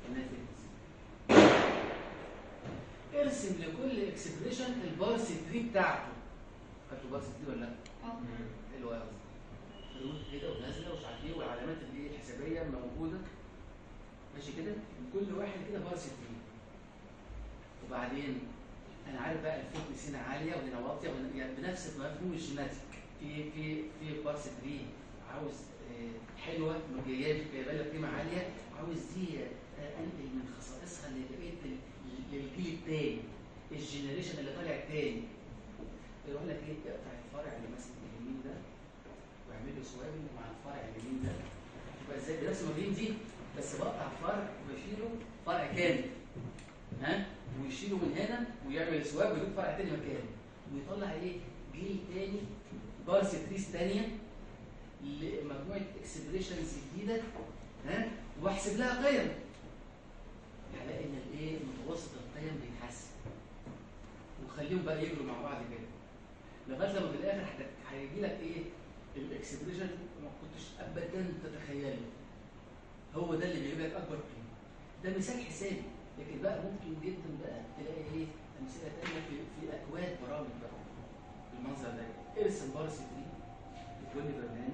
ارسم لكل اكسبريشن البارس تري بتاعته. خدتوا بارس تري ولا لا؟ حلو قوي. روت كده ونازله ومش عارف ايه والعلامات اللي هي الحسابيه موجوده ماشي كده، كل واحد كده بارس تري. وبعدين انا عارف بقى الفوكس هنا عاليه وهنا واطيه، يعني بنفس مفهوم الجيناتيك. في بارس تري عاوز حلوه جايبه لك قيمه عاليه، عاوز دي انقل من خصائصها للجيل الثاني، الجنريشن اللي طالع الثاني. يقول لك ايه؟ اقطع الفرع اللي ماسك اليمين ده واعمل له سوابنج مع الفرع اليمين ده. يبقى ازاي؟ بنفس المفاهيم دي، بس بقطع فرع وبشيله فرع كامل، ويشيله من هنا ويعمل سواب ويجيب فرع ثاني مكانه، ويطلع ايه؟ جيل ثاني، بارس تريس ثانيه لمجموعه اكسبريشنز جديده، واحسب لها قيم. هلاقي ان الايه؟ متوسط القيم بيتحسن، وخليهم بقى يجروا مع بعض كده لغايه لما في الاخر هيجي لك ايه؟ الاكسبريشن ما كنتش ابدا تتخيله. هو ده اللي بيجيب لك اكبر قيمه. ده مثال حسابي، لكن بقى ممكن جدا بقى تلاقي ايه؟ امثله ثانيه في اكواد برامج بقى بالمنظر ده. ارسم بارس فري لكل برنامج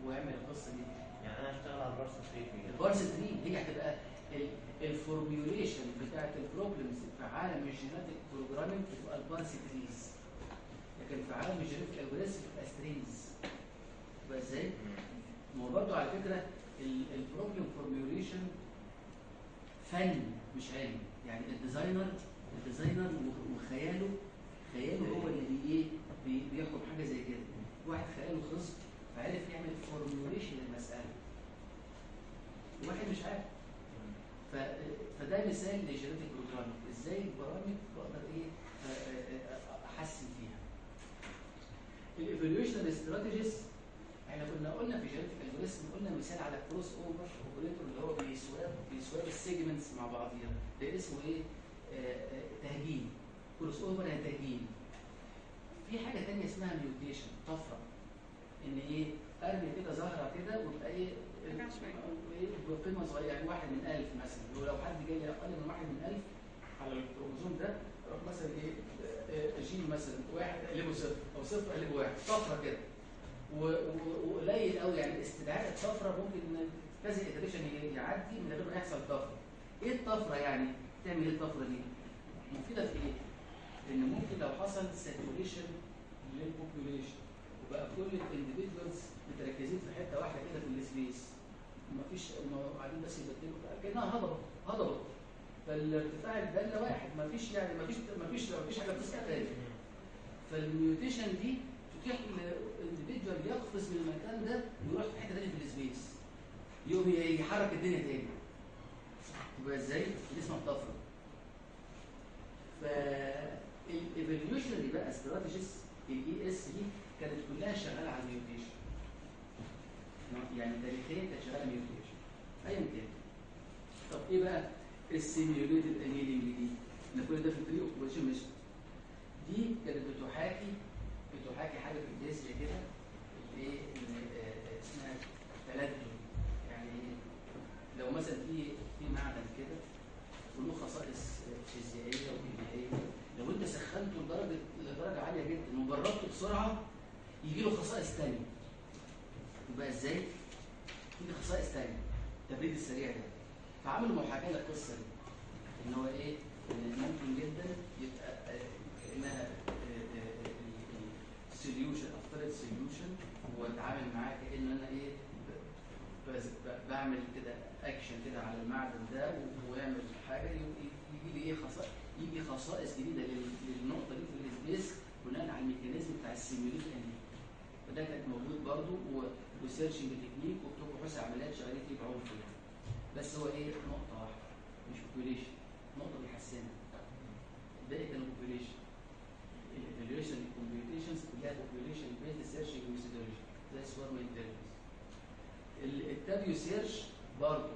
واعمل القصه دي. يعني انا اشتغل على البارس تري كده. البارس تري هي هتبقى الفورميوليشن بتاعت البروبلمز في عالم الجيناتيك بروجرامينج بتبقى البارس تريز، لكن في عالم الجيناتيك الجوريزم بتبقى سترينز. يبقى ازاي؟ ما هو برضه على فكره البروبلم فورميوليشن فن مش علم. يعني الديزاينر وخياله هو اللي ايه بياخد حاجه زي كده. واحد خياله خصب فعرف يعمل فورميوليشن للمساله، واحد مش عارف. فده مثال لجينيتيك بروجرامينج، ازاي البرامج بقدر ايه احسن فيها. الايفوليوشنال استراتيجيز احنا قلنا في جينيتيك الجوريزم، قلنا مثال على كروس اوفر اوبريتور اللي هو بيسواب السيجمنتس مع بعضيها، ده اسمه ايه؟ تهجين. كروس اوفر يعني تهجين. في حاجه ثانيه اسمها ميوتيشن، طفره، ان ايه ارمي كده زهره كده وتبقى ايه بقيمه صغيره، يعني 1 من 1000 مثلا. ولو حد جاي اقل من 1 من 1000 على الكروموزوم ده اروح مثلا ايه جين مثلا 1 اقلبه 0 او 0 اقلبه 1، طفره كده. وقليل قوي يعني استدعاء الطفره ممكن كذا اتريشن يعدي من غير ما يحصل طفره. ايه الطفره يعني؟ تعمل ايه الطفره دي؟ مفيده في ايه؟ لان ممكن لو حصل ساتوريشن للبوبوليشن وبقى كل الانديفيدوالز متركزين في حته واحده كده في السبيس، ومفيش قاعدين بس يبدلوا كانها هضبه فالارتفاع الداله واحد، مفيش حاجه بتسقط تاني. فالميوتيشن دي تتيح للانديفيدوال يقفز من المكان ده ويروح في حته ثانيه في السبيس، يقوم يحرك الدنيا تاني. يبقى ازاي؟ دي اسمها الطفره. فالايفوليوشنري بقى استراتيجيز الاي اس دي كانت كلها شغاله على الميوتيشن، يعني تاريخيا كانت شغاله ميوتيشن ايا كان. طب ايه بقى السيميوليتد انيلينج دي؟ ان كل ده في البري اوبريشن ميثود. دي كانت بتحاكي حاجه في الجسم كده ايه اسمها تلدد. يعني لو مثلا في معدن كده وله خصائص فيزيائيه وكيميائيه، لو انت سخنته لدرجه عاليه جدا وجربته بسرعه يجي له خصائص ثانيه. يبقى ازاي؟ في خصائص ثانيه التبريد السريع ده. فعملوا محاكاه للقصه دي ان هو ايه؟ ممكن جدا يبقى كانها سوليوشن، افترض سوليوشن واتعامل معاه كان انا ايه بعمل كده اكشن كده على المعدن ده ويعمل حاجه يجي لي ايه خصائص جديده للنقطه دي في السبيس بناء على الميكانيزم بتاع السيميوليت اني. فده كان موجود برضه وسيرشنج تكنيك وبتوع بحوث عمليات شغالين فيه بعمق فيها. بس هو ايه؟ نقطه واحده مش بوبوليشن، نقطه بيحسنها. الباقي كانوا بوبوليشن. الايفالويشن الكمبيوتيشنز كلها بوبوليشن بيزد سيرشنج ميثودولوجي زي سوارم انتليجنس. التابيو سيرش برضه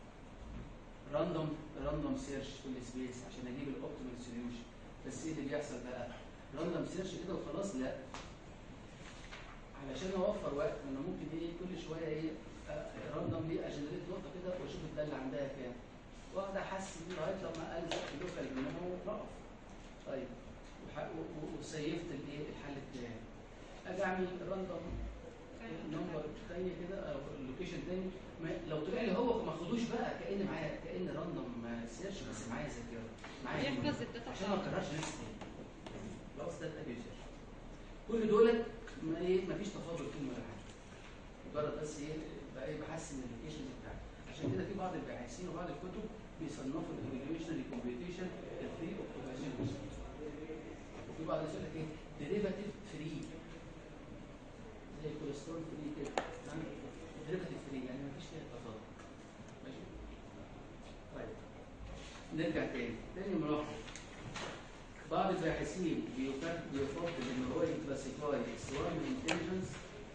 راندوم سيرش في السبيس عشان اجيب الاوبتيمال سوليوشن. بس ايه اللي بيحصل بقى؟ راندوم سيرش كده وخلاص؟ لا، علشان اوفر وقت انا ممكن ايه كل شويه ايه راندوم ليه اجنريت نقطه كده واشوف الداله عندها كام، واقعد احسن لغايه لما الزق اللوكال مينيمم ونقف. طيب وسيفت الايه الحل بتاعي، اجي اعمل راندوم نمبر تاني كده او اللوكيشن تاني، لو طلع لي هو ما اخدوش بقى كأن راندوم سيرش، بس معايا ذاكره معايا عشان ما اكررش نفسي تاني. خلاص ده التابيو سيرش. كل دول ما فيش تفاضل فيهم ولا حاجه، مجرد بس ايه بقى ايه بحسن اللوكيشن بتاعتي. عشان كده في بعض الباحثين وبعض الكتب بيصنفوا الايفالويشن ريكومبيوتيشن الفري اوبتمايزيشن، وفي بعض الناس يقول لك ايه ديريفاتيف فري زي الكوليسترول فري كده، ديريفاتيف فري يعني ما فيش فيها تفاضل. ماشي؟ طيب نرجع تاني ملاحظه. بعض الباحثين بيفضل ان هو يكلاسيفاي السوارم انتليجنس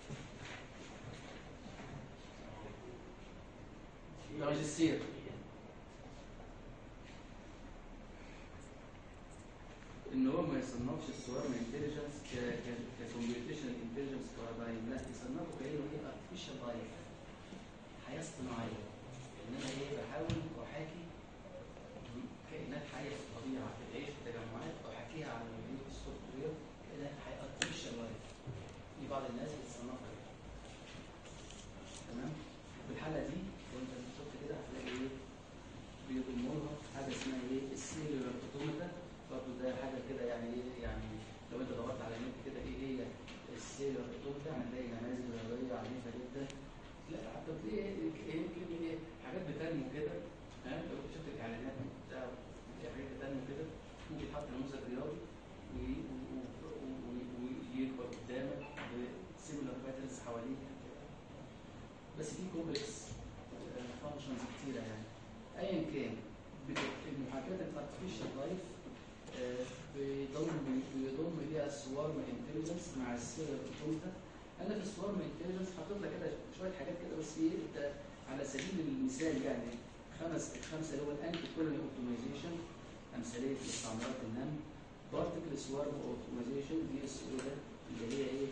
ماجستير ان هو ما يصنفش السوارم انتليجنس ككمبيوتيشنال انتليجنس بارادايم، لا يصنفه كانه ايه ارتفيشال لايف، حياه اصطناعيه. ان انا ايه بحاول احاكي كائنات حيه في الطبيعه بتعيش في تجمعات واحاكيها على السوفت وير كائنات حيه ارتفيشال لايف. في بعض الناس بتصنفها كده. بس في كومبلكس فانكشنز كتيره يعني. ايا كان المحاكاه الارتفيشال لايف بيضم ليها سوارم انتليجنس مع السيريال اوتوماتا. انا في السوارم انتليجنس حاطط لك كده شويه حاجات كده، بس ايه انت على سبيل المثال يعني الخمسه اللي هو الانتي كولوني اوبتمايزيشن، امثاليه استعمارات النمل، بارتكل سوارم اوبتمايزيشن دي اس او ده اللي هي ايه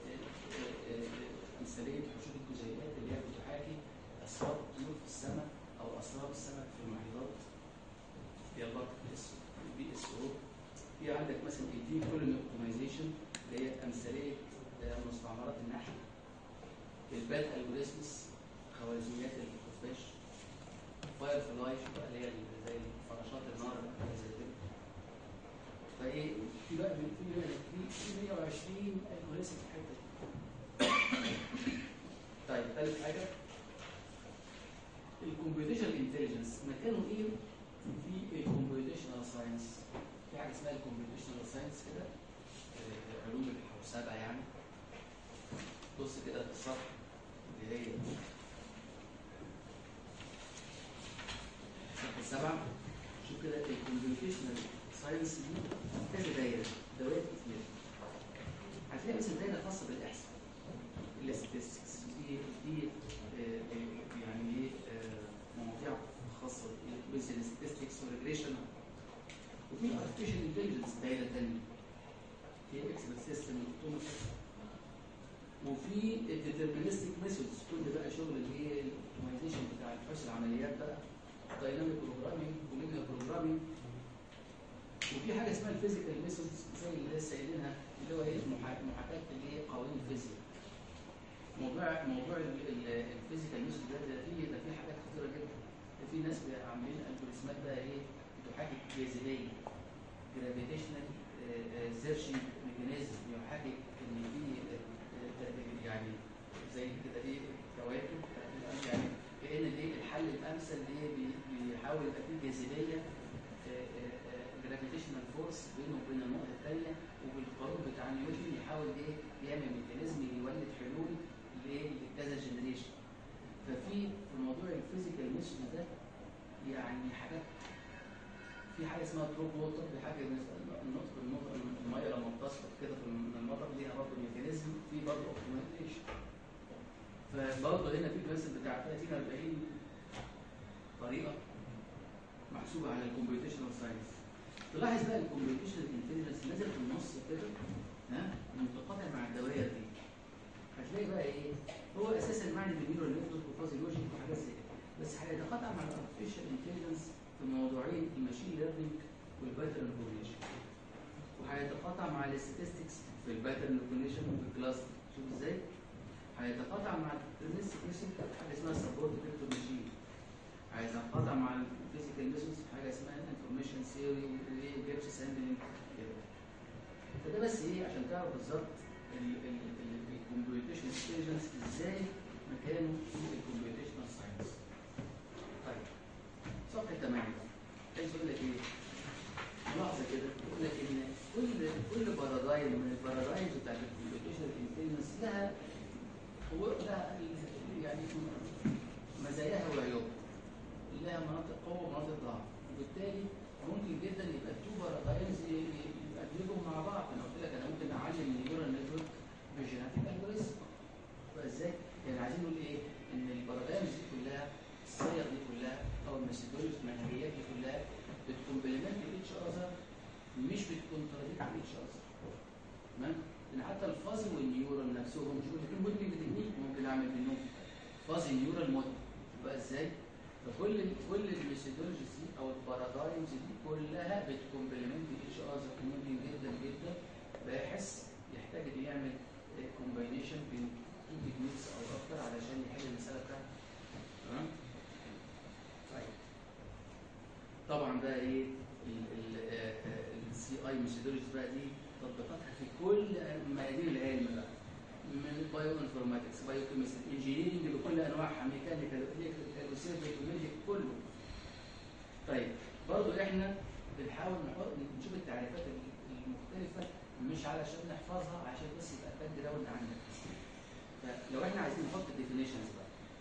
امثاليه وجود الجزيئات اللي هي بتحاكي اسرار الطيور في السماء او اسرار السمك في المحيطات، هي بارتكل بي اس او. في عندك مثلا الدي كولوني اوبتمايزيشن اللي هي امثاليه مستعمرات النحل، البات الجوريزمز خوارزميات الخفاش، فاير فلاي اللي هي زي فراشات النار اللي زي كده. فايه في بقى في 120 الجوريزم في الحته دي. طيب ثالث حاجه الكمبيوتيشنال انتليجنس مكانه ايه في الكمبيوتيشنال ساينس؟ في حاجه اسمها الكمبيوتيشنال ساينس كده، علوم الحوسبه يعني. بص كده في الصفحه اللي هي الصفحه 7، شوف كده الكمبيوتيشنال ساينس دي كذا دايره، دوائر كتير. هتلاقي مثلا دايره خاصه بالاحصاء، الاستاتستكس دي يعني ايه مواضيع خاصه بالستاتستكس والريجريشن. وفي ارتفيشال انتليجنس دايره ثانيه، في اكسبرت سيستم اوتوماتيك، وفي الديترمينستيك ميثودز، كل بقى شغل الايه الاوبتمايزيشن بتاع الحس العمليات بقى، دايناميك بروجرامينج ولينير بروجرامينج. وفي حاجه اسمها الفيزيكال ميثودز زي اللي لسه قايلينها اللي هو ايه محاكاه الايه قوانين الفيزياء. موضوع الفيزيكال ميثود ده في حاجات كتيره جدا. في ناس عاملين الجوريزمات بقى ايه بتحاكي الجاذبيه، جرافيتيشنال زيرشنج ميكانيزم، يحاكي ان في يعني زي كده ايه كواكب، يعني كأن الايه الحل الامثل ايه بيحاول يبقى فيه جاذبيه جرافيتيشنال فورس بينه وبين النقطه الثانيه، وبالقانون بتاع نيوتن يحاول ايه يعمل ميكانيزم يولد حلول لكذا جنريشن. ففي موضوع الفيزيكال ميثود ده يعني حاجات، في حاجه اسمها دروب ووتر، دي حاجه النقطه الميه لما بتسقط كده من المطر ليها برضه ميكانيزم، في برضه اوبتمايزيشن. فبرضه هنا في مثلا بتاع 30 40 طريقه محسوبه على الكمبيوتيشنال ساينس. تلاحظ بقى الكمبيوتيشنال انتليجنس نازل في النص كده متقاطع مع الدوائر دي. هتلاقي بقى ايه هو اساسا معني بالنيورال نتورك وفازي لوجيك وحاجات زي كده، بس هيتقاطع مع الارتفيشال انتليجنس في موضوعين الماشين ليرنينج والباترن ريكوجنيشن، وهيتقاطع مع الاستاتستكس في الباترن ريكوجنيشن والكلاستر. شوف ازاي هيتقاطع مع الديترمينستيك ميثود حاجه اسمها سبورت فيكتور ماشين، هيتقاطع مع الفيزيكال ميثودز حاجه اسمها انفورميشن ثيوري وجيبس سامبلينج كده. فده بس ايه عشان تعرف بالظبط الكمبيوتيشنال انتليجنس ازاي مكانه في الكمبيوتيشنال ساينس. طيب صفحه 8 عايز اقول لك ايه؟ ملاحظه كده يقول لك ان كل بارادايم من البارادايمز بتاعت الكمبيوتيشنال انتليجنس لها يعني مزاياها وعيوبها، لها مناطق قوه ومناطق ضعف، وبالتالي ممكن جدا يبقى التو بارادايمز يقدموا مع بعض. انا قلت لك انا ممكن اعلم النيورال نتورك بالجيناتيك الجوريزم، فازاي؟ يعني عايزين نقول ايه؟ ان البارادايمز دي كلها، الصيغ دي كلها او الميثودولوجي المنهجيات دي كلها بتكمبلمنت ايتش اذر، مش بتكونتراديكت ايتش اذر. تمام؟ لان حتى الفازي والنيورال نفسهم شوف الاثنين موديلنج تكنيك ممكن اعمل منهم فازي نيورال موديل. يبقى ازاي؟ فكل الميثودولوجيز دي او البارادايمز دي كلها بتكمبلمنت ايتش اذر. ممكن جدا جدا باحث يحتاج ان يعمل كومباينيشن بين تو تكنيكس او اكتر علشان يحل المساله بتاعته. تمام؟ طيب طبعا بقى ايه السي اي ميثودولوجيز بقى دي تطبيقاتها في كل ميادين العلم بقى، من بايو انفورماتكس، بايو كيمستري، انجينيرنج بكل انواعها، ميكانيكال، الكتريكال، وسيفل، وميوزك، كله. طيب برضه احنا بنحاول نشوف التعريفات المختلفه مش علشان نحفظها، عشان بس يبقى باك جراوند عندك. فلو احنا عايزين نحط الديفينيشنز بقى،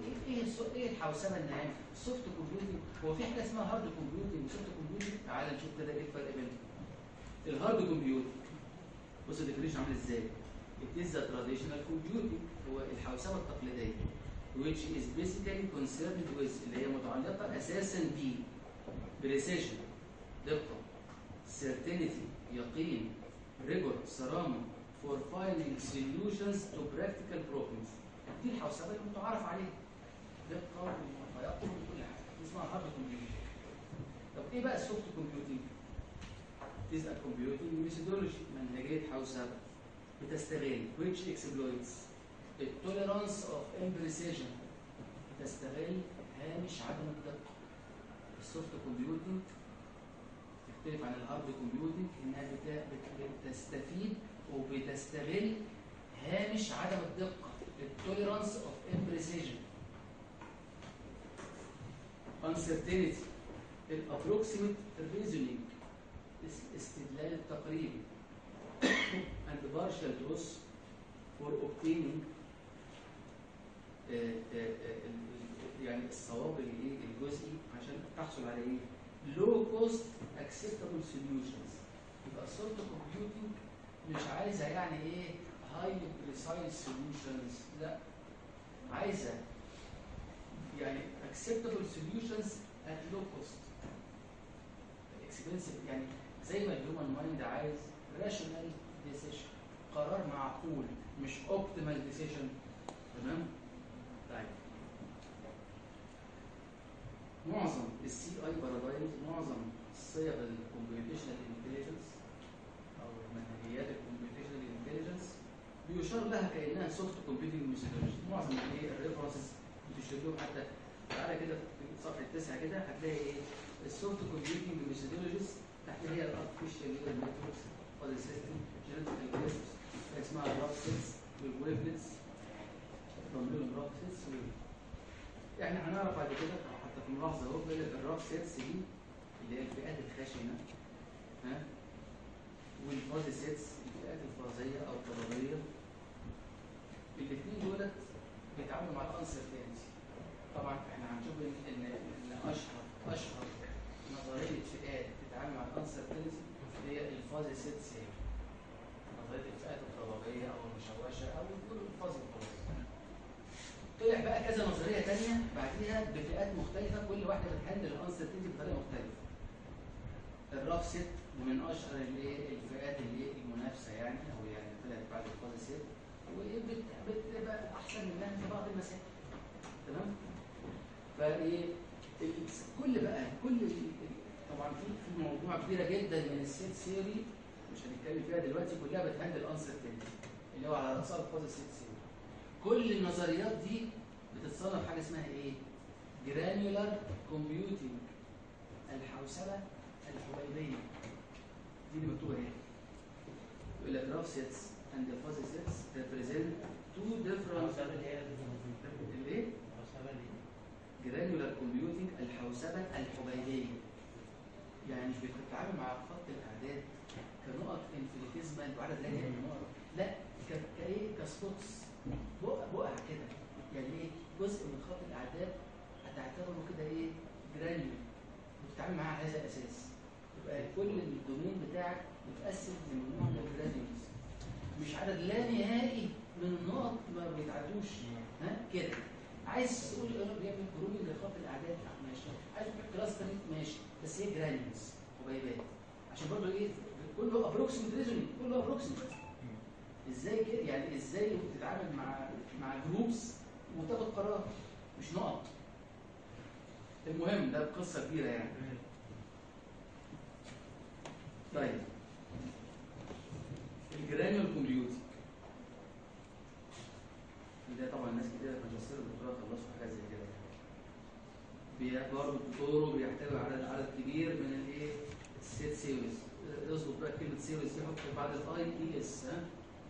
ايه الحوسبه النهائيه؟ السوفت كومبيوتنج، هو في حاجه اسمها هارد كومبيوتنج وسوفت كومبيوتنج. تعال نشوف كده ايه الفرق بينهم. الهارد كومبيوتنج بص الديفينيشن عامل ازاي؟ It is the traditional computing، هو الحوسبه التقليديه which is basically concerned with، اللي هي متعلقه اساسا ب precision دقه، certainty يقين، rigor صرامه for finding solutions to practical problems. دي الحوسبه المتعارف عليها، دقه وتيقن وكل حاجه، دي اسمها هارد كومبيوتنج. طب ايه بقى السوفت كومبيوتنج؟ It is a computing methodology، منهجيه حوسبه بتستغل which exploits the tolerance of imprecision، بتستغل هامش عدم الدقه. السوفت كومبيوتنج تختلف عن الهارد كومبيوتنج انها بتستفيد وبتستغل هامش عدم الدقه، التوليرانس اوف امبريسيجن، uncertainty، الابروكسيميت ريزونينج، استدلال التقريبي، and partial truth for obtaining يعني الصواب الجزئي عشان تحصل على ايه؟ low cost acceptable solutions. يبقى السوفت كومبيوتنج مش عايزه يعني ايه highly precise solutions، لا، عايزه يعني acceptable solutions at low cost. expensive يعني زي ما الهيومن مايند عايز rational decision، قرار معقول مش optimal decision. تمام؟ طيب معظم السي اي بارادايمز، معظم صيغ الكمبيوتيشنال انتليجنس او منهجيات الكمبيوتيشنال انتليجنس بيشار لها كانها سوفت كومبيوتنج ميثودولوجي. معظم الريفرنسز بتشير لهم، حتى تعالى كده في صفحه 9 كده هتلاقي ايه؟ السوفت كومبيوتنج ميثودولوجيز تحت هي الارتفيشال نتوركس، فاضل سيستم، جينيتيكال بيست، اسمها الراف سيتس والويفلتس، ضمن الراف سيتس. يعني هنعرف بعد كده حتى في ملاحظه اهو الراف سيتس دي اللي هي الفئات الخشنه، ها، والفازي سيتس الفئات الفازيه او الطبقيه. الاثنين دولت بيتعاملوا مع الانسرتينتي. طبعا احنا هنشوف ان اشهر نظريه فئات بتتعامل مع الانسرتينتي هي الفازي سيتس، هي نظريه الفئات الطبقيه او المشوشه او الفازي الطبقي. طلع بقى كذا نظريه ثانيه بعديها بفئات مختلفه، كل واحده بتهندل الانسرتينتي بطريقه مختلفه. الراف سيت من اشهر الفئات اللي المنافسه يعني، او يعني طلعت بعد الفازي سيت وبتبقى احسن منها في بعض المسائل. تمام؟ فايه كل طبعا في موضوع كبيره جدا من السيت ثيوري مش هنتكلم فيها دلوقتي، كلها بتهندل انسرتينتي اللي هو على راسها الفازي سيت ثيوري. كل النظريات دي بتتصنف حاجه اسمها ايه؟ جرانيولار كومبيوتنج، الحوسبه الحبيبيه. دي اللي مكتوبه هنا. يقول لك graph sets and the fuzzy sets represent two different الايه؟ جرانيولار كومبيوتنج، الحوسبه الحبيبيه. يعني مش بتتعامل مع خط الاعداد كنقط انفينيتيزمال وعدد لا نهائي من النقط، لا، كايه؟ كسبوتس، بقع كده. يعني ايه؟ جزء من خط الاعداد هتعتبره كده ايه؟ جرانيول، وتتعامل معاه على هذا الاساس. يبقى كل الدومين بتاعك متقسم لمجموعه من الجرانيولز، مش عدد لا نهائي من النقط ما بيتعدوش. ها كده. عايز تقول انه بيعمل جروبنج لخط الاعداد، ماشي. عايز تقول كلاسترنج، ماشي، بس هي جرانيولز حبيبات، عشان برضه ايه؟ كله ابروكسيمت ريزونينج، كله ابروكسيمت. ازاي كده؟ يعني ازاي بتتعامل مع جروبس وتاخد قرار مش نقط. المهم ده قصه كبيره يعني. طيب الجرانيول كومبيوتنج ده طبعا ناس كتير ماجستير ودكتوراه خلصوا حاجات زي كده. برضه الدكتور بيحتوي على عدد كبير من الايه؟ السيت سيريز. اظبط بقى كلمه سيريز دي، حط بعد الاي اي اس. ها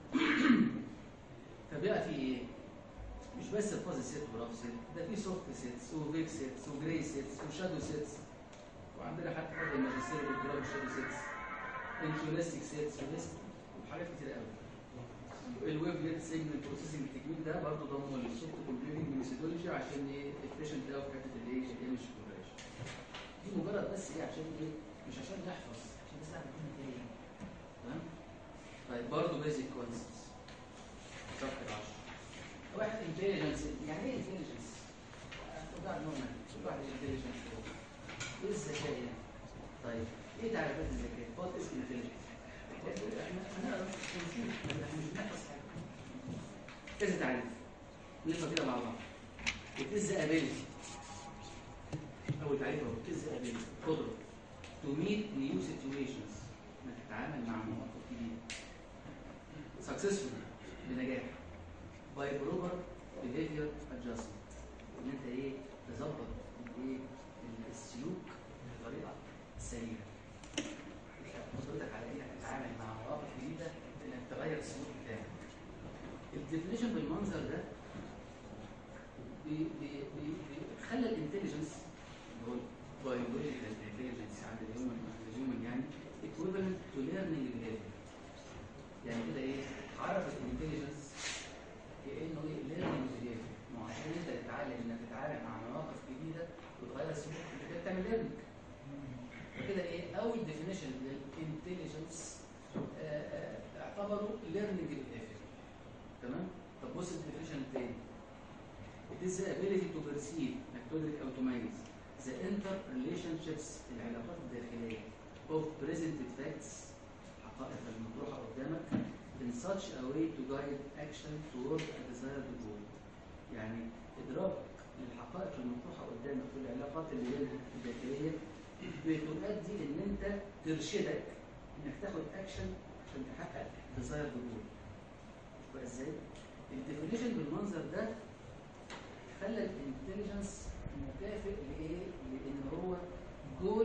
فبقى في ايه؟ مش بس الفازي سيت وراف سيت، ده في سوفت سيتس وفيك سيتس وجراي سيتس وشادو سيتس، وعندنا حتى حاجه الماجستير والدكتوراه شادو سيتس، انتيونستيك سيتس وحاجات كتير قوي. الويف ليت سيجنال بروسيسنج تكنيك ده برضه ضمه للسوفت كومبيوتنج ميثودولوجي عشان ايه افيشنت قوي في حته الايه الايمج كومبريشن. دي مجرد بس ايه عشان ايه مش عشان نحفظ عشان بس نعرف كلمه ايه. تمام. طيب برضه بيزك كونسبتس صفحه 10. واحد انتليجنس يعني ايه انتليجنس؟ وضع نوعنا كل واحد انتليجنس ايه الذكاء يعني؟ طيب ايه تعريفات الذكاء؟ وات از انتليجنس؟ احنا مش بنحفظ حاجه. كذا تعريف نقرا كده مع بعض. It is the ability. أول تعريف هو it is the ability قدرة to meet new situations إنك تتعامل مع مواقف جديدة successfully بنجاح by proper behavior adjustment إن أنت إيه تظبط الإيه السلوك بطريقة سريعة. قدرتك على إنك تتعامل مع مواقف جديدة إنك تغير السلوك بتاعك. الديفينيشن بالمنظر ده خلى الانتليجنس اللي هو البيولوجيكال انتليجنس عند الهيومن يعني equivalent to learning behavior. يعني كده ايه عرف الانتليجنس كانه ايه learning behavior. ما عشان انت تتعلم انك تتعامل مع مواقف جديده وتغير السلوك انت كده بتعمل learning. فكده ايه اول ديفينيشن للانتليجنس اعتبره learning behavior. تمام. طب بص الديفينيشن الثاني. It is the ability to perceive انك تدرك او تميز the interrelationships العلاقات الداخليه of presented facts حقائق المطروحه قدامك in such a way to guide action toward a desired goal. يعني ادراكك للحقائق المطروحه قدامك في العلاقات اللي هي الداخليه بتؤدي ان انت ترشدك انك تاخد اكشن عشان تحقق desired goal. شوف ازاي؟ الديفينيشن بالمنظر ده خلى الانتليجنس مكافئ لايه؟ لان هو جول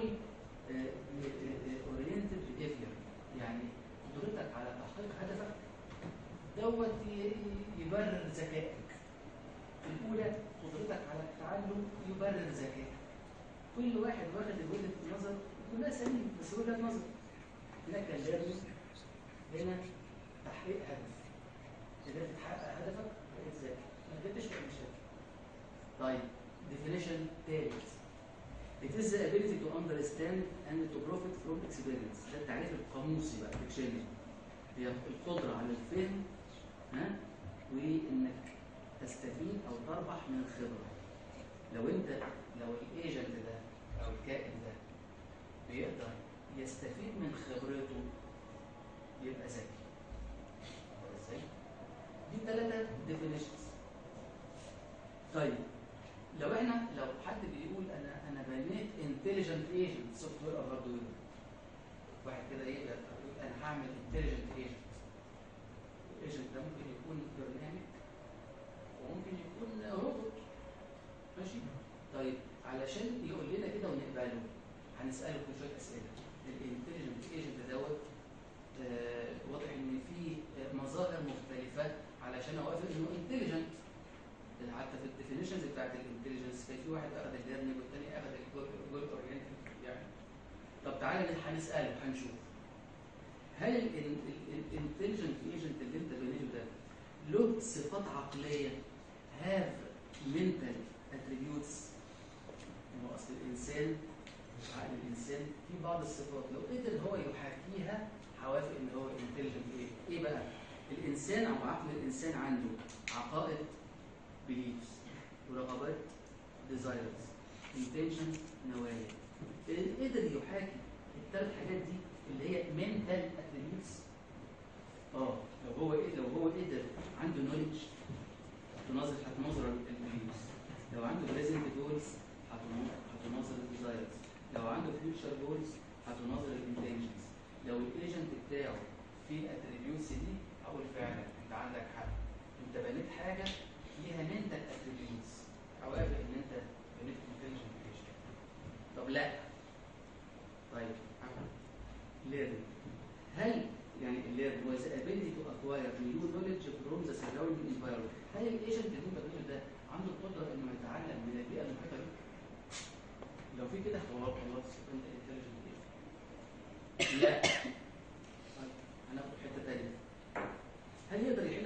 اورينتد بيهيفير. يعني قدرتك على تحقيق هدفك دوت يبرر ذكائك. الاولى قدرتك على التعلم يبرر ذكائك. كل واحد واخد وجهه نظر كلها سليم بس وجهه نظر. هناك الليرنينج هنا تحقيق هدف. اذا تحقق هدفك بقيت ذكي ما قدرتش تعمل مشاكل. طيب definition ثالث. It is the ability to understand and to profit from experience. ده التعريف القاموسي بقى dictionary. هي القدرة على الفهم وإنك تستفيد أو تربح من الخبرة. لو الايجنت ده أو الكائن ده بيقدر يستفيد من خبرته يبقى ذكي. ازاي؟ دي 3 definitions. طيب لو حد بيقول انا بنيت انتليجنت ايجنت سوفت وير او هاردوير. واحد كده ايه يقول انا هعمل انتليجنت ايجنت. الايجنت ده ممكن يكون برنامج وممكن يكون روبوت. ماشي؟ طيب علشان يقول لنا كده ونقبله هنساله شويه اسئله. الانتليجنت ايجنت دوت واضح ان في مظاهر مختلفه علشان اوافق انه انتليجنت. حتى في الديفينيشنز بتاعت الانتليجنس كان في واحد اخذ الليرنينج والثاني اخذ الجول اورينتد يعني. طب تعالى هنساله هنشوف هل الانتليجنت ايجنت اللي انت بنيته ده له صفات عقليه هاف منتال اتريبيوتس. هو اصل الانسان عقل الانسان في بعض الصفات لو قدر هو يحاكيها هوافق ان هو انتليجنت. ايه بقى؟ الانسان او عقل الانسان عنده عقائد beliefs ورغبات desires intention نوايا. قدر يحاكي الثلاث حاجات دي اللي هي mental attributes. لو هو قدر عنده knowledge هتناظر البيليفز. لو عنده present goals هتناظر الديزايرز. لو عنده future goals هتناظر الانتنشنز. لو الايجنت بتاعه فيه الاتريبيوتس دي هقول فعلا انت عندك حق. انت بنيت حاجه فيها mental attributes. اوافق ان انت بنيت intelligent creation. طب لا. طيب learning. هل يعني learning was the ability to acquire new knowledge from the surrounding environment. هل الايجنت اللي انت بتقول ده عنده القدره انه يتعلم من البيئه المحيطه بيه؟ لو في كده خلاص انت intelligent creation. لا. هناخد حته ثانيه. هل يقدر يحل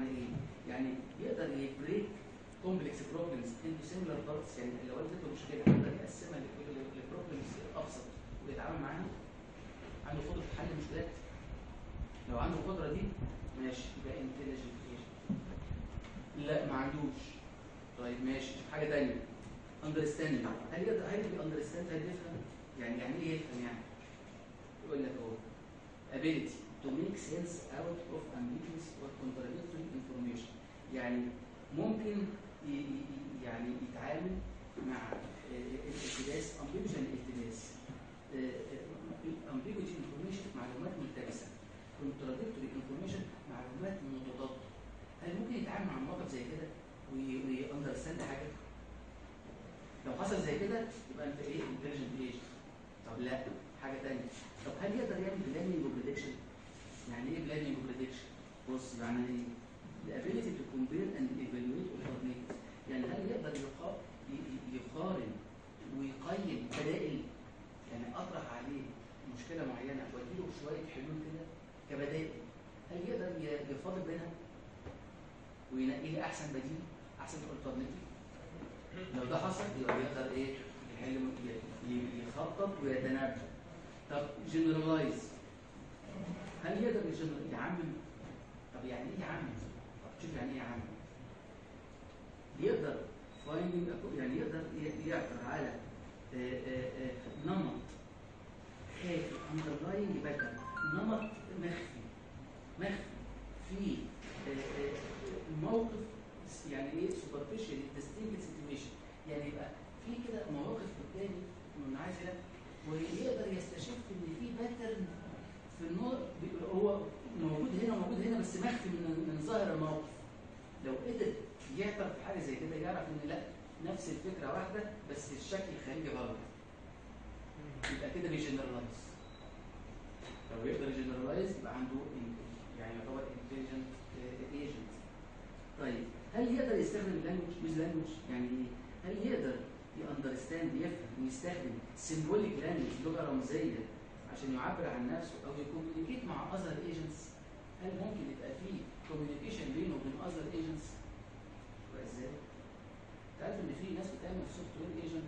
بمعنى ايه؟ يعني يقدر يبريك كومبلكس بروبلمز انتو سيميلار بارتس، يعني لو قلت له مشكله يقدر يقسمها لبروبلمز ابسط ويتعامل معاها. عنده قدره في حل المشكلات. لو عنده القدره دي ماشي يبقى انتليجنت ايجنت. لا ما عندوش، طيب ماشي شوف حاجه ثانيه. اندرستاندينج، هل يقدر اندرستاند، هل يفهم؟ يعني ايه يفهم يعني؟ يقول لك اهو ability to make sense out of ambiguous or contradictory information، يعني ممكن يعني يتعامل مع الالتباس، ambiguous يعني الالتباس، ambiguous information معلومات ملتبسه، contradictory information معلومات متضادة. هل ممكن يتعامل مع موقف زي كده ويأندرستاند حاجه؟ لو حصل زي كده يبقى انت ايه؟ انتليجنت ايجنت. طب لا، حاجه ثانيه. طب هل يقدر يعمل بلاننج وبريدكشن؟ يعني ايه بلاننج وبريدكشن؟ بص يعني ايه؟ the ability to compare and evaluate alternatives، يعني هل يقدر يقارن ويقيم بدائل؟ يعني اطرح عليه مشكله معينه واديله شويه حلول كده كبدائل، هل يقدر يفاضل بينها وينقي لي احسن بديل، احسن alternative؟ لو ده حصل يبقى يقدر ايه؟ يحل، يخطط ويتنبأ. طب جنرالايز، هل يقدر يعمم؟ طب يعني ايه يعمم؟ طب شوف يعني ايه يعمم. يقدر فايندينج، يعني يقدر يعثر على نمط خافي اندرلاينج باترن، نمط مخفي في موقف، يعني ايه سوبرفيشال ديستنكت سيتويشن، يعني يبقى في كده مواقف قدامي منعزله ويقدر يستشف ان في باترن في النور هو موجود هنا وموجود هنا بس مخفي من ظاهر الموقف. لو قدر يعترف في حاجه زي كده يعرف ان لا، نفس الفكره واحده بس الشكل الخارجي غلط، يبقى كده بيجنرالايز. لو يقدر يجنرالايز يبقى عنده يعني يعتبر انتليجنت ايجنت. طيب هل يقدر يستخدم اللانجوج؟ مش لانجوج يعني ايه؟ هل يقدر يأندرستاند، يفهم ويستخدم سيمبوليك لانجوج، لغه رمزيه عشان يعبر عن نفسه او يكوميونيكيت مع اذر ايجنتس؟ هل ممكن يبقى في كوميونيكيشن بينه وبين اذر ايجنتس؟ يبقى ازاي؟ تعرف ان في ناس بتعمل سوفت وير ايجنت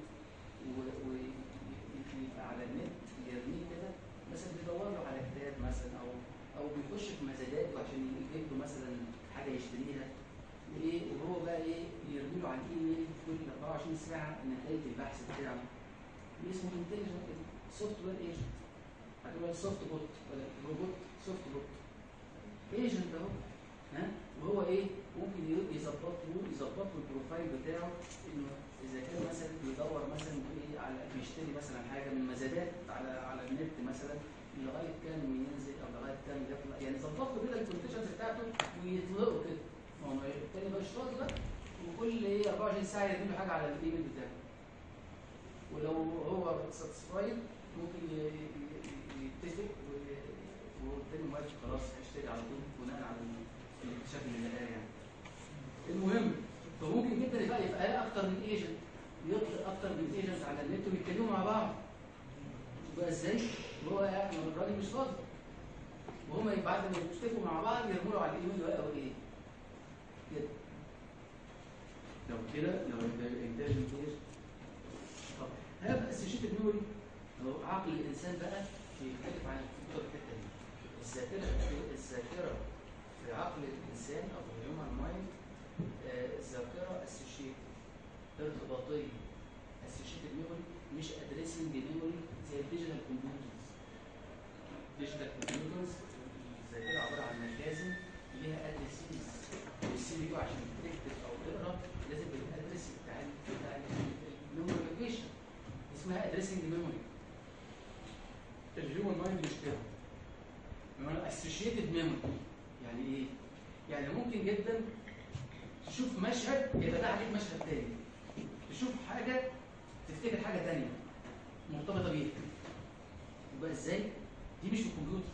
ويبقى على النت يرميه كده، مثلا بيدور له على كتاب مثلا او بيخش في مزادات عشان يجيب له مثلا حاجه يشتريها، وايه وهو بقى ايه يرمي له على الايميل كل 24 ساعه نتائج البحث بتاعه. اسمه انتليجنت سوفت وير ايجنت. هتقول سوفت بوت ولا روبوت؟ سوفت بوت ايجنت اهو. ها وهو ايه ممكن يظبط له البروفايل بتاعه، انه اذا كان مثلا بيدور مثلا ايه على بيشتري مثلا حاجه من مزادات على النت مثلا، لغايه كام ينزل او لغايه كام يطلع، يعني ظبط له كده الكونديشنز بتاعته ويطلقه كده. ما هو التاني بقى مش فاضي بقى، وكل ايه 24 ساعه يرمي له حاجه على الايميل بتاعه، ولو هو ساتسفايد ممكن يتفق والتاني موافق خلاص هيشتري على طول بناء على الاكتشاف اللي لقاه يعني. المهم فممكن جدا يبقى اكتر من ايجنت، يطلق اكتر من ايجنت على النت ويتكلموا مع بعض. يبقى ازاي؟ وهو قاعد الراجل مش فاضي، وهم بعد ما يتفقوا مع بعض يرموا له على الايميل او ايه كده. لو كده لو انتاجنت ايجنت. طب هذا اسوشيتد ميموري او عقل الانسان بقى بيختلف عن الحته دي. الذاكره في عقل الانسان او في الهيومن مايند ذاكره اسوشيتد ارتباطيه. اسوشيتد ميموري مش ادريسنج ميموري زي الديجيتال كمبيوترز. الديجيتال كمبيوترز الذاكره عباره عن مخازن ليها ادريسز، والسي بي يو عشان تكتب او تقرا لازم الادريس بتاع الميموري لوكيشن اسمها ادريسنج ميموري. الهيومن مايند مش كده. اسوشيتد ميموري يعني ايه؟ يعني ممكن جدا تشوف مشهد يبقى ده عليك مشهد تاني، تشوف حاجه تفتكر حاجه تانيه مرتبطه بيها. يبقى ازاي؟ دي مش في الكمبيوتر.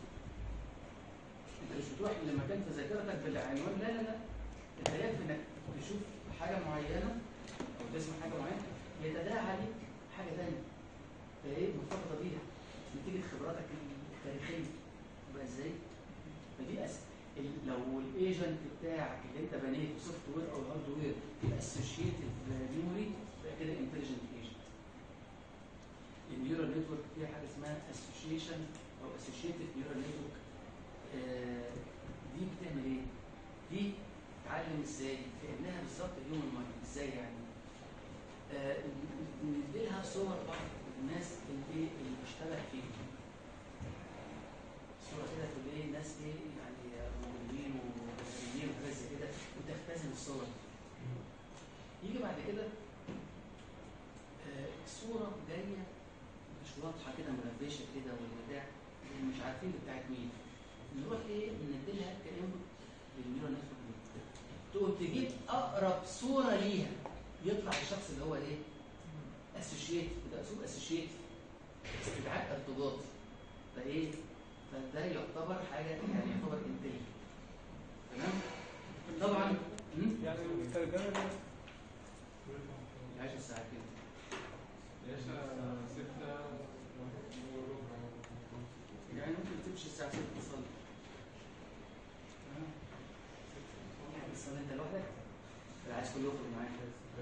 انت مش بتروح لمكان في ذاكرتك بالعنوان، لا لا لا، انت يكفي انك تشوف حاجه معينه او تسمع حاجه معينه يتداعى عليك حاجه ثانيه فايه مرتبطه بيها نتيجه خبراتك التاريخيه. يبقى ازاي؟ فدي لو الايجنت بتاعك اللي انت بنيته سوفت وير او هاردوير الاسوشيتد ميموري يبقى كده انتليجنت ايجنت. النيورال نتورك فيها حاجه اسمها اسوشيشن او اسوشيتد نيورال نتورك. دي بتعمل ايه؟ دي تتعلم ازاي؟ كانها بالظبط الهيومن مايند. ازاي يعني؟ نديلها صور بعض الناس اللي بتشتغل فيهم، صورة كده تقول ايه ناس ايه يعني مهمين ومدرسين وحاجات زي كده وتختزن الصور. يجي بعد كده صورة جاية مش واضحة كده مغبشة كده والبتاع مش عارفين بتاعت مين. نروح ايه نديلها كانبوت للنيورال نتورك دي تقوم تجيب أقرب صورة ليها يطلع الشخص اللي هو ايه؟ اسوشيت. ده اسلوب اسوشيت استدعاء ارتباطي. فايه؟ فده يعتبر حاجه يعني يعتبر انتليجنت. تمام؟ طبعا يعني الترجمه دي 10 ساعات كده. ليش 6 يعني ممكن تمشي الساعه 6 تصلي. تمام؟ تصلي انت لوحدك؟ ولا عايز كله يخرج معاك؟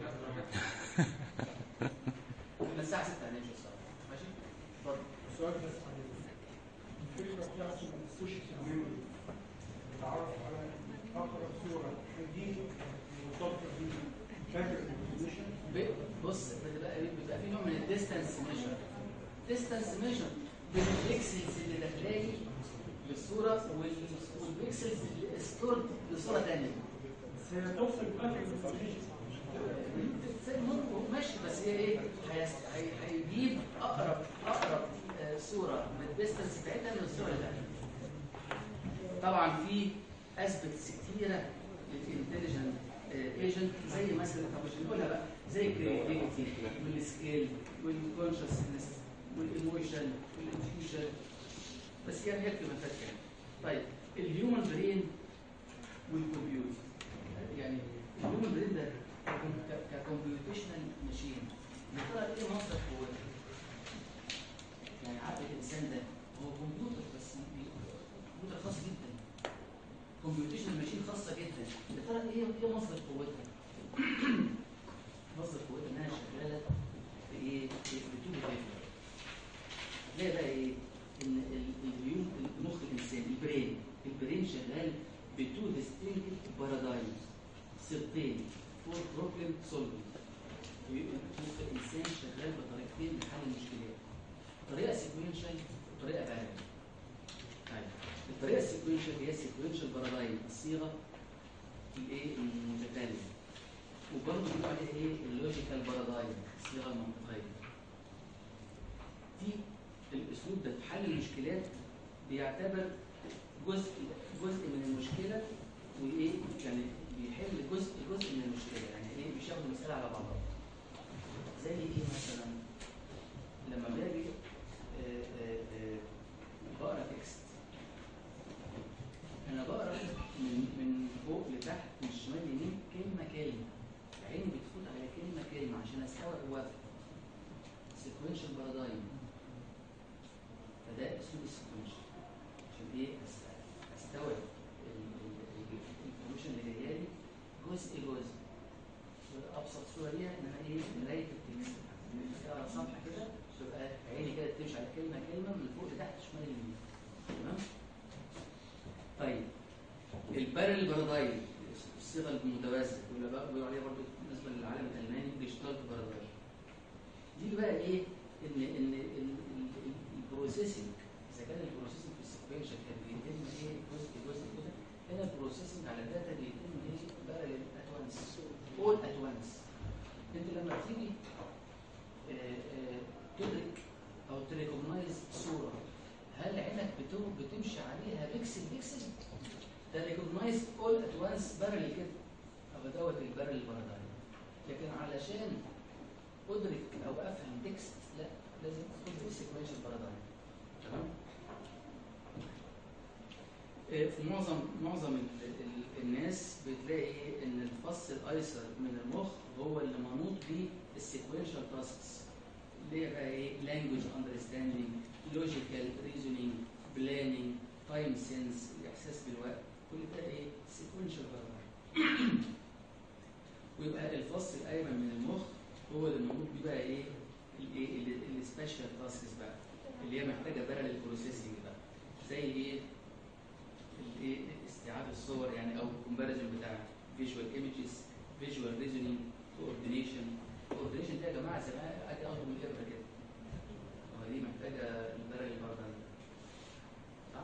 احنا الساعه 6 هنمشي الصلاه. ماشي؟ اتفضل. السؤال بس عن الفكرة بتاعت السوشيال ميموري تعرف على أقرب صورة دي مرتبطة بفاكر الريزوليوشن. بص بتبقى في نوع من الديستانس ميجر. ديستانس ميجر بين البيكسلز اللي داخلالي للصوره والبيكسلز اللي ستورد لصوره ثانيه. بس هي توصل لفاكر الريزوليوشن. ماشي بس هي ايه؟ هيجيب اقرب صوره من الديستانس بتاعتها من الصوره الثانيه. طبعا في اسبكتس كتيره للانتليجنت ايجنت زي مثلا طب مش هنقولها بقى زي الكريتيفيتي والسكيل والكونشسنس والايموشن والانتيوشن بس يعني يكفي ما فات يعني. طيب الهيومن برين والكمبيوتر يعني الهيومن برين ده ككمبيوتيشنال ماشين يا ترى ايه مصدر قوته؟ يعني عقل الانسان ده هو كمبيوتر بس كمبيوتر خاص جدا. كمبيوتيشنال ماشين خاصه جدا. يا ترى ايه مصدر قوتها؟ مصدر قوتها انها شغاله في ايه؟ في تو بيهيفير. هتلاقي بقى ايه؟ ان المخ الانسان البرين شغال بتو ديستنكت بارادايمز صيغتين فور بروبلم سولفنج. مخ الانسان شغال بطريقتين لحل المشكلات. طريقه سيكوينشال وطريقه بارل. طيب الطريقه السيكوينشال هي سيكوينشال بارادايم الصيغه الايه المتتاليه. وبرضه بيقولوا عليها ايه؟ اللوجيكال بارادايم الصيغه المنطقيه. دي الاسلوب ده في حل المشكلات بيعتبر جزء من المشكله وايه؟ يعني بيحل جزء من المشكله. يعني ايه؟ مش ياخد المساله على بعضها. زي ايه مثلا؟ لما باجي بقرا تكست انا بقرا من فوق لتحت من الشمال ليمين كلمه عيني بتفوت على كلمه عشان استوعب وافق. سيكوينشال بارادايم. فده اسلوب السيكوينشال عشان ايه؟ استوعب الانفورميشن اللي جايه لي جزء. ابسط صوره ليها ان انا ايه؟ مرايه التكست اقرا صفحه كده تبقى عيني كده بتمشي على كلمه من فوق لتحت شمال يمين. تمام؟ طيب البارل بارادايم الصيغه المتوازيه بيقولوا عليها برضه بالنسبه للعالم الالماني جيشتالت بارادايم. دي بقى ايه؟ ان البروسيسنج اذا كان البروسيسنج في السيكوينشال كان بيتم ايه؟ جزء كده. هنا البروسيسنج على الداتا بيتم ايه؟ بارل ات وانس اول ات وانس. انت لما تيجي تدرك او تريكوجنايز صوره هل عينك بتمشي عليها بيكسل؟ ده ريكوجنايز اول ات وانس بارل كده او دوت البارل بارادايم. لكن علشان ادرك او افهم تكست لا لازم ادخل في سيكوينشال بارادايم. تمام؟ في معظم الناس بتلاقي ان الفص الايسر من المخ هو اللي منوط بيه السيكوينشال تاسكس اللي هي بقى ايه؟ لانجويج اندرستاندينج، لوجيكال ريزونينج، بلاننج، تايم سنس الاحساس بالوقت، كل ده ايه؟ سيكونشال بارامتر. ويبقى الفص الايمن من المخ هو اللي موجود بيه بقى ايه؟ الايه؟ السبيشال تاسكس بقى اللي هي محتاجه باراليل بروسيسنج بقى، زي ايه؟ الايه؟ استيعاب الصور يعني، او الكومباريزون بتاع فيجوال ايمجز، فيجوال ريزونينج، كوردينيشن. الكوردينيشن ده يا جماعه زمان اجي اخده من الابره كده، هو دي محتاجه الباراليل برضه. صح؟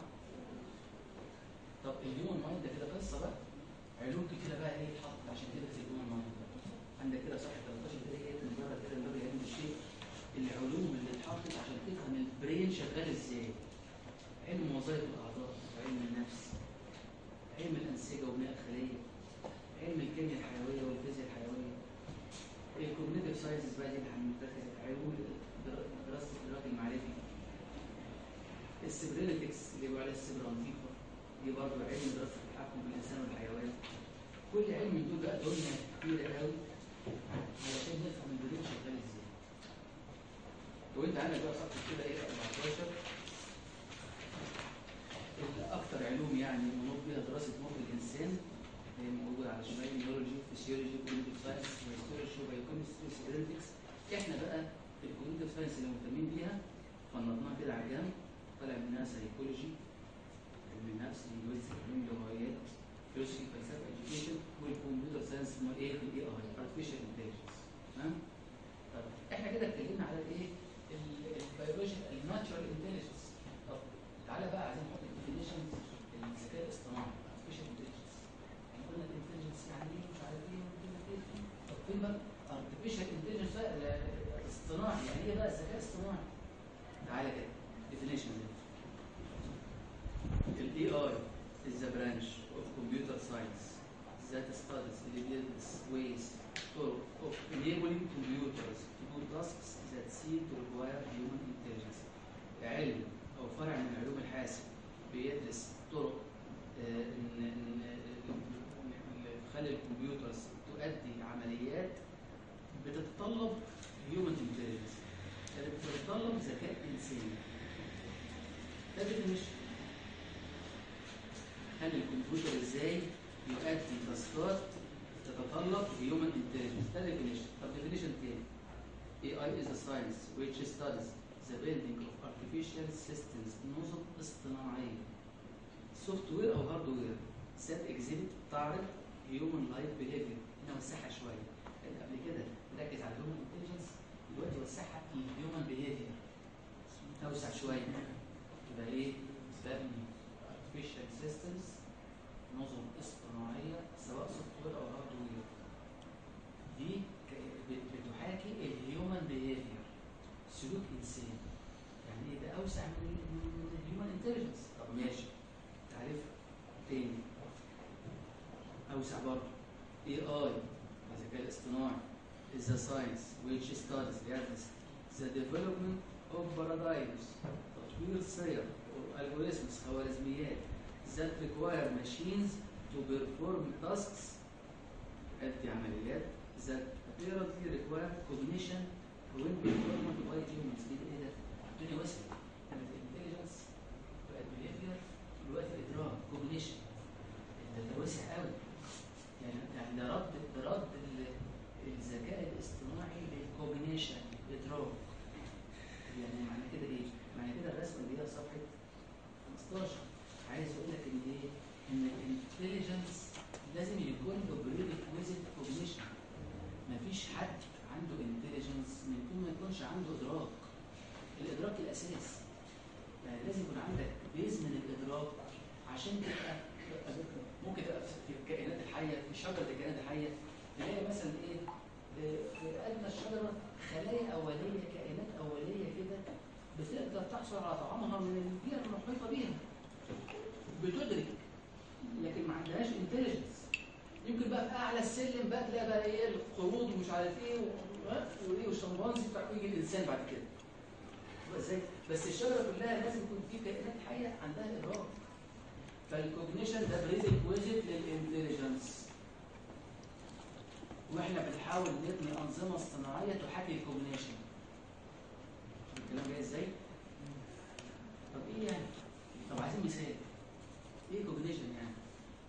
طب الهيومن مايند ده كده قصه بقى، علوم كتيره بقى ايه اتحط عشان كده في الهيومن مايند. عندك كده صفحه 13 كده ايه من بره كده من باب علم الشيء، العلوم اللي اتحطت عشان تفهم البرين شغال ازاي. علم وظائف الاعضاء، وعلم النفس، علم الانسجه والبناء الخليه، علم الكيمياء الحيويه والفيزياء الحيويه، الكوجنيتيف ساينسز بقى دي اللي هنتخذ علوم دراسه الادراك المعرفي، السبرينتكس اللي بيقولوا عليها السبرانتيكا دي برضه علم دراسه التحكم بالانسان والحيوان. كل علم من دول بقى دنيا كبيره قوي علشان نفهم البرين شغال ازاي. وانت عندك بقى صفحه كده ايه 14 الاكثر علوم يعني منوط بها دراسه مخ الانسان، هي موجوده على شمال نيورولوجي، فيسيولوجي، كوجنيتيف ساينس، هيستولوجي، وبايوكيمستري، وسبرينتكس. احنا بقى في الكوجنيتيف ساينس اللي مهتمين بيها فنطناها كده على جنب، طلع منها سايكولوجي، علم النفس، لينجويستكس، علم اللغويات، فيلوسفي، فلسفه، اديوكيشن، والكمبيوتر ساينس اللي هو ايه؟ الاي اي، ارتفيشال انتليجنس. تمام؟ طب احنا كده اتكلمنا على الايه؟ البيولوجي، الناتشورال انتليجنس. طب تعالى بقى عايزين نحط الديفينيشنز الذكاء الاصطناعي، ارتفيشال انتليجنس. يعني قلنا الانتليجنس يعني ايه مش عارف ايه وكده ايه. طب فين بقى ارتفيشال انتليجنس اصطناعي؟ يعني ايه بقى الذكاء الاصطناعي؟ تعالى كده definition. الاي اي is a branch of computer science that studies the business ways of enabling computers to do tasks that seem to require human intelligence. علم او فرع من علوم الحاسب بيدرس طرق تخلي الكمبيوترز تؤدي عمليات بتتطلب human intelligence، يعني بتتطلب ذكاء انساني. ده definition. خلي الكمبيوتر ازاي يؤدي تاسكات تتطلب human intelligence. ده definition. طب definition تاني. AI is a science which studies the building of artificial systems، نظم اصطناعية، software أو hardware that exhibit تعرض human like behavior. هنا وسعها شوية، يعني قبل كده نركز على human intelligence، دلوقتي وسعها human behavior، أوسع شوية. يبقى إيه؟ ببني artificial systems، نظم اصطناعية سواء software أو hardware، دي بتحاكي الهيومن بيهيفير، سلوك انسان. يعني ايه ده؟ اوسع من الهيومن انتليجنس. طب ماشي، تعرفها تاني اوسع برضه. اي اي الذكاء الاصطناعي is a science which studies the development of paradigms، تطوير صيغ or algorithms، خوارزميات that require machines to perform tasks، تؤدي عمليات that apparently require cognition when performed by humans. ايه ده؟ الدنيا واسعه. كانت الانتليجنس بقت behavior، دلوقتي الادراك cognition. ده واسع قوي. يعني ده رد الذكاء الاصطناعي للكوجنيشن، ادراك. يعني معنى كده ايه؟ معنى كده الرسمه اللي هي صفحه 15 عايز اقول لك ان ايه؟ ان الانتليجنس لازم يكون له بريكويزيت كوجنيشن. مفيش حد عنده انتليجنس من دون ما يكونش عنده ادراك. الادراك الاساس، يعني لازم يكون عندك بيز من الادراك عشان تبقى ممكن تبقى في الكائنات الحيه، في شجره الكائنات الحيه تلاقي مثلا ايه؟ في ادنى الشجره خلايا اوليه، كائنات اوليه كده بتقدر تحصل على طعامها من البيئه المحيطه بيها، بتدرك، لكن ما عندهاش انتليجنس. يمكن بقى في اعلى السلم بقى تلاقي بقى ايه؟ القرود ومش عارف ايه وايه والشمبانزي بتاع، يجي الانسان بعد كده. ازاي؟ بس الشجره كلها لازم يكون في كائنات حيه عندها ادراك. فالكوجنيشن ده بريكويزيت للانتليجنس، واحنا بنحاول نبني انظمه اصطناعيه تحاكي الكوجنيشن. الكلام جاي ازاي؟ طب ايه يعني؟ طب عايزين مثال. ايه كوجنيشن يعني؟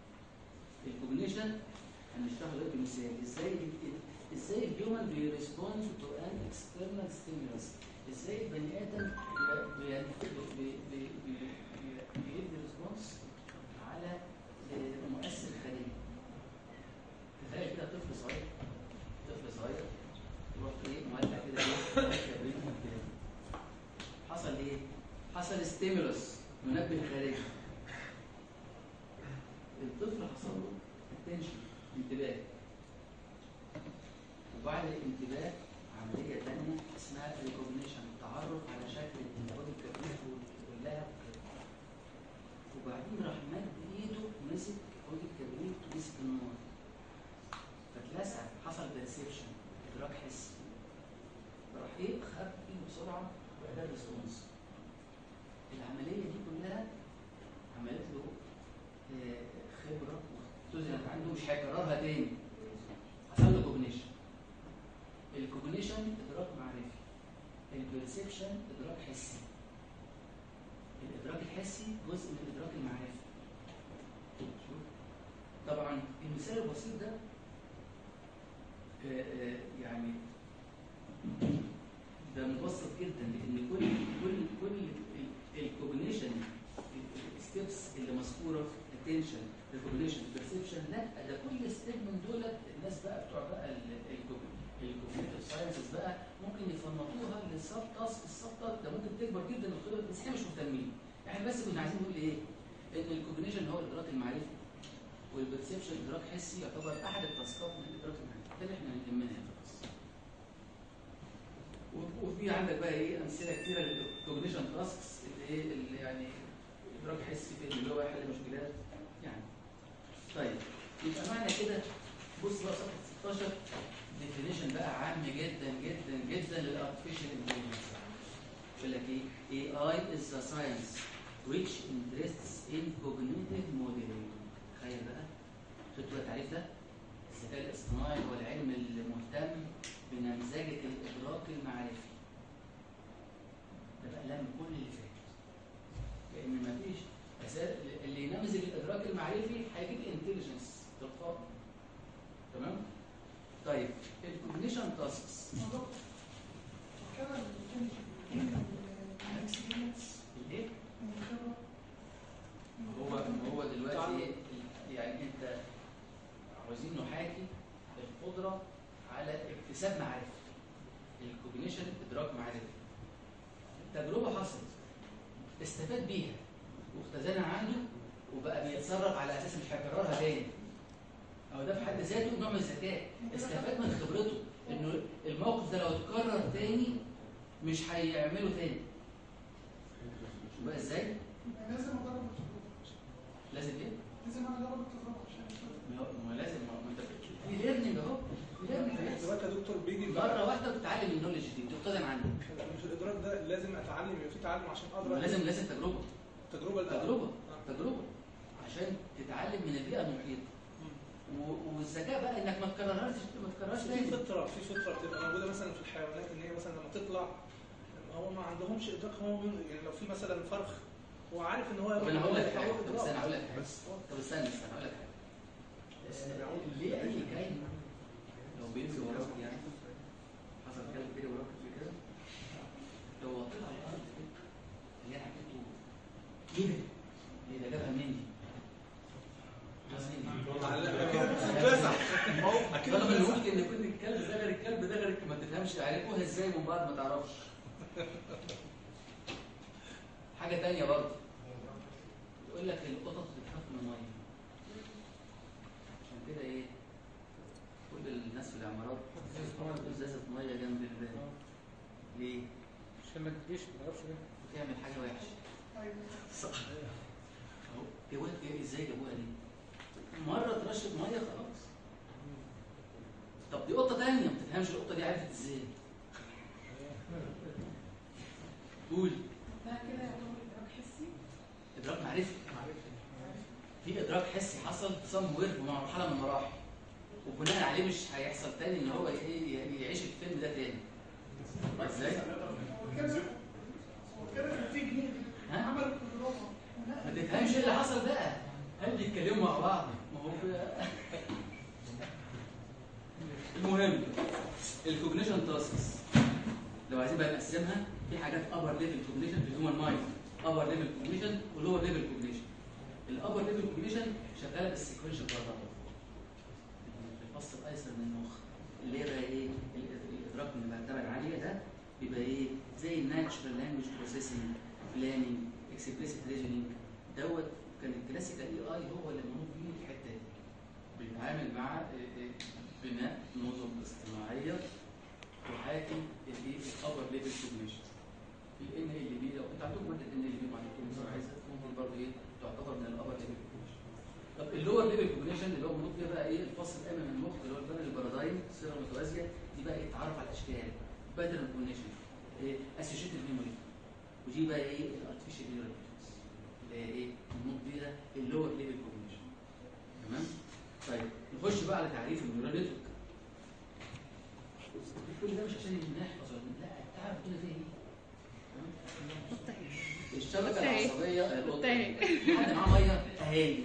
ازاي الهيومن بيرسبوند تو ان اكسترنال ستيمولس، ازاي البني ادم بيدي ريسبونس على مؤثر خارجي. تخيل كده طفل صغير يروح ايه مولع كده حصل ايه؟ حصل ستيمولس منبه خارجي، الطفل حصل له اتنشن انتباه، وبعد الانتباه عمليه ثانيه اسمها ريكوجنيشن، تعرف على شكل الانتباه الكبير واللهب وكده، وبعدين راح مد ايده مسك عود الكبريت ومسك النار فاتلسع، حصل بيرسبشن ادراك حسي، راح ايه خد ايده بسرعه وادى ريسبونس. العمليه دي كلها عملت له خبره واختزلت عنده مش هيكررها تاني. حصل له كوجنيشن، الكوجنيشن ادراك معرفي، البرسبشن ادراك حسي، الادراك الحسي جزء من الادراك المعرفي. طبعا المثال البسيط ده يعني ده مبسط جدا، لان كل الكوجنيشن الستبس اللي مذكوره اتنشن ريكوجنيشن بيرسبشن، لا ده كل ستيب من دول الناس بقى بتوع بقى الكوجنيتيف ساينسز بقى ممكن يفنطوها للسب تاسك. السب تاسك ده ممكن تكبر جدا بس احنا مش مهتمين، احنا بس كنا عايزين نقول ايه؟ ان الكوجنيشن هو الادراك المعرفي والبرسبشن ادراك حسي، يعتبر احد التاسكات من الادراك المعرفي، ده اللي احنا يهمنا هنا بس. وفي عندك بقى ايه امثله كثيره للكوجنيشن تاسكس اللي ايه اللي يعني ادراك حسي في اللي هو يحل مشكلات يعني. طيب يبقى معنى كده بص بقى صفحه 16 ديفينيشن بقى عام جدا جدا جدا للارتفيشال انتليجنس. يقول لك ايه؟ AI is the science which interests in cognitive modeling. تخيل بقى خدتوا التعريف ده؟ الذكاء الاصطناعي هو العلم المهتم بنمذجه الادراك المعرفي. ده بقى لم كل اللي فات، لان مفيش اللي ينمذج الادراك المعرفي هيجيب انتليجنس تلقائي. تمام؟ طيب الكوجنيشن تاسكس ايه؟ هو دلوقتي يعني انت عاوزين نحاكي القدره على اكتساب معرفه. الكوجنيشن ادراك معرفي، تجربه حصلت استفاد بيها واختزنها عنده وبقى بيتصرف على اساس مش هيكررها تاني. او ده في حد ذاته نوع من الذكاء، استفاد من خبرته انه الموقف ده لو اتكرر تاني مش هيعمله تاني. شو بقى ازاي؟ لازم اجرب التجربه. لازم ايه؟ لازم اجرب التجربه عشان ما لازم ما انت في ليرنينج اهو، في ليرنينج دلوقتي يا دكتور بيجي مره واحده بتتعلم النولج دي بتقتدم عنده. مش الادراك ده لازم اتعلم، يبقى في تعلم عشان اقدر لازم تجربه تجربه عشان تتعلم من البيئه المحيطه. والذكاء بقى انك ما تكررهاش تاني. في فطره بتبقى موجوده مثلا في الحيوانات، ان هي مثلا لما تطلع هو ما عندهمش ادراك، هو يعني لو في مثلا فرخ هو عارف ان هو طب انا هقول لك حاجه، طب استنى هقول لك حاجه، ليه اي كائن لو بيمشي وراك يعني حصل كلام كده وراك كده لو وطيت على الارض كده اللي انا حكيته ايه ده جابها مني اكيد طالما نقول ان كل الكلب ده غير الكلب ده غير ما تفهمش عرفوها ازاي من بعض ما تعرفش. حاجه ثانيه برضه يقول لك القطط بتخاف من الميه، عشان كده ايه كل الناس في العمارات بتحط ازازه ميه جنب الباب. ليه؟ عشان ما تجيش ما تعرفش وتعمل حاجه وحشه. صح اهو ازاي جابوها دي؟ مره ترشب ميه خلاص. طب دي قطه ثانيه ما تفهمش القطه دي عرفت ازاي. قول. ده كده يعتبر ادراك حسي؟ ادراك معرفي. في ادراك حسي حصل somewhere في مرحله من المراحل، وبناء عليه مش هيحصل تاني ان هو يعيش الفيلم ده تاني. ازاي؟ هو كده في جنيه عمل التجربه. ما تفهمش ايه اللي حصل بقى. هل بيتكلموا مع بعض؟ ما هو الكوجنيشن تاسكس لو عايزين بقى نقسمها في حاجات ابر ليفل كوجنيشن في الهيومن مايند، ابر ليفل كوجنيشن ولور ليفل كوجنيشن. الابر ليفل كوجنيشن شغاله بالسيكونشال بارامتر، الفصل الايسر من المخ اللي هي بقى ايه الادراك من المرتبه العاليه ده بيبقى ايه زي الناتشرال لانجوج بروسيسنج، بلاننج، اكسبريسيف ريزونينج دوت. كان الكلاسيكال اي هو اللي منوط بيه الحته دي، بيتعامل مع بناء نظم اصطناعيه تحاكي الابر ليفل كوجنيشن. الان ال بي لو انت عندكم ماده ان ال بي مع الدكتور عايزه ممكن برضه ايه تعتبر من الابر ليفل كوجنيشن. طب اللور ليفل كوجنيشن اللي هو منوط بيه بقى ايه الفصل الايمن من المخ اللي هو البارادايم الصيغه المتوازيه دي بقى ايه تعرف على الاشكال، باترن كوجنيشن، اسوشيتد ميموري، ودي بقى ايه الارتفيشال نيورال اللي هي ايه منوط بيها اللور ليفل كوجنيشن. تمام؟ طيب نخش بقى على تعريف النيورال نتورك. كل ده مش عشان نحفظ لا تعرف كل ده ايه. الشبكه العصبيه حد معاه ميه اهي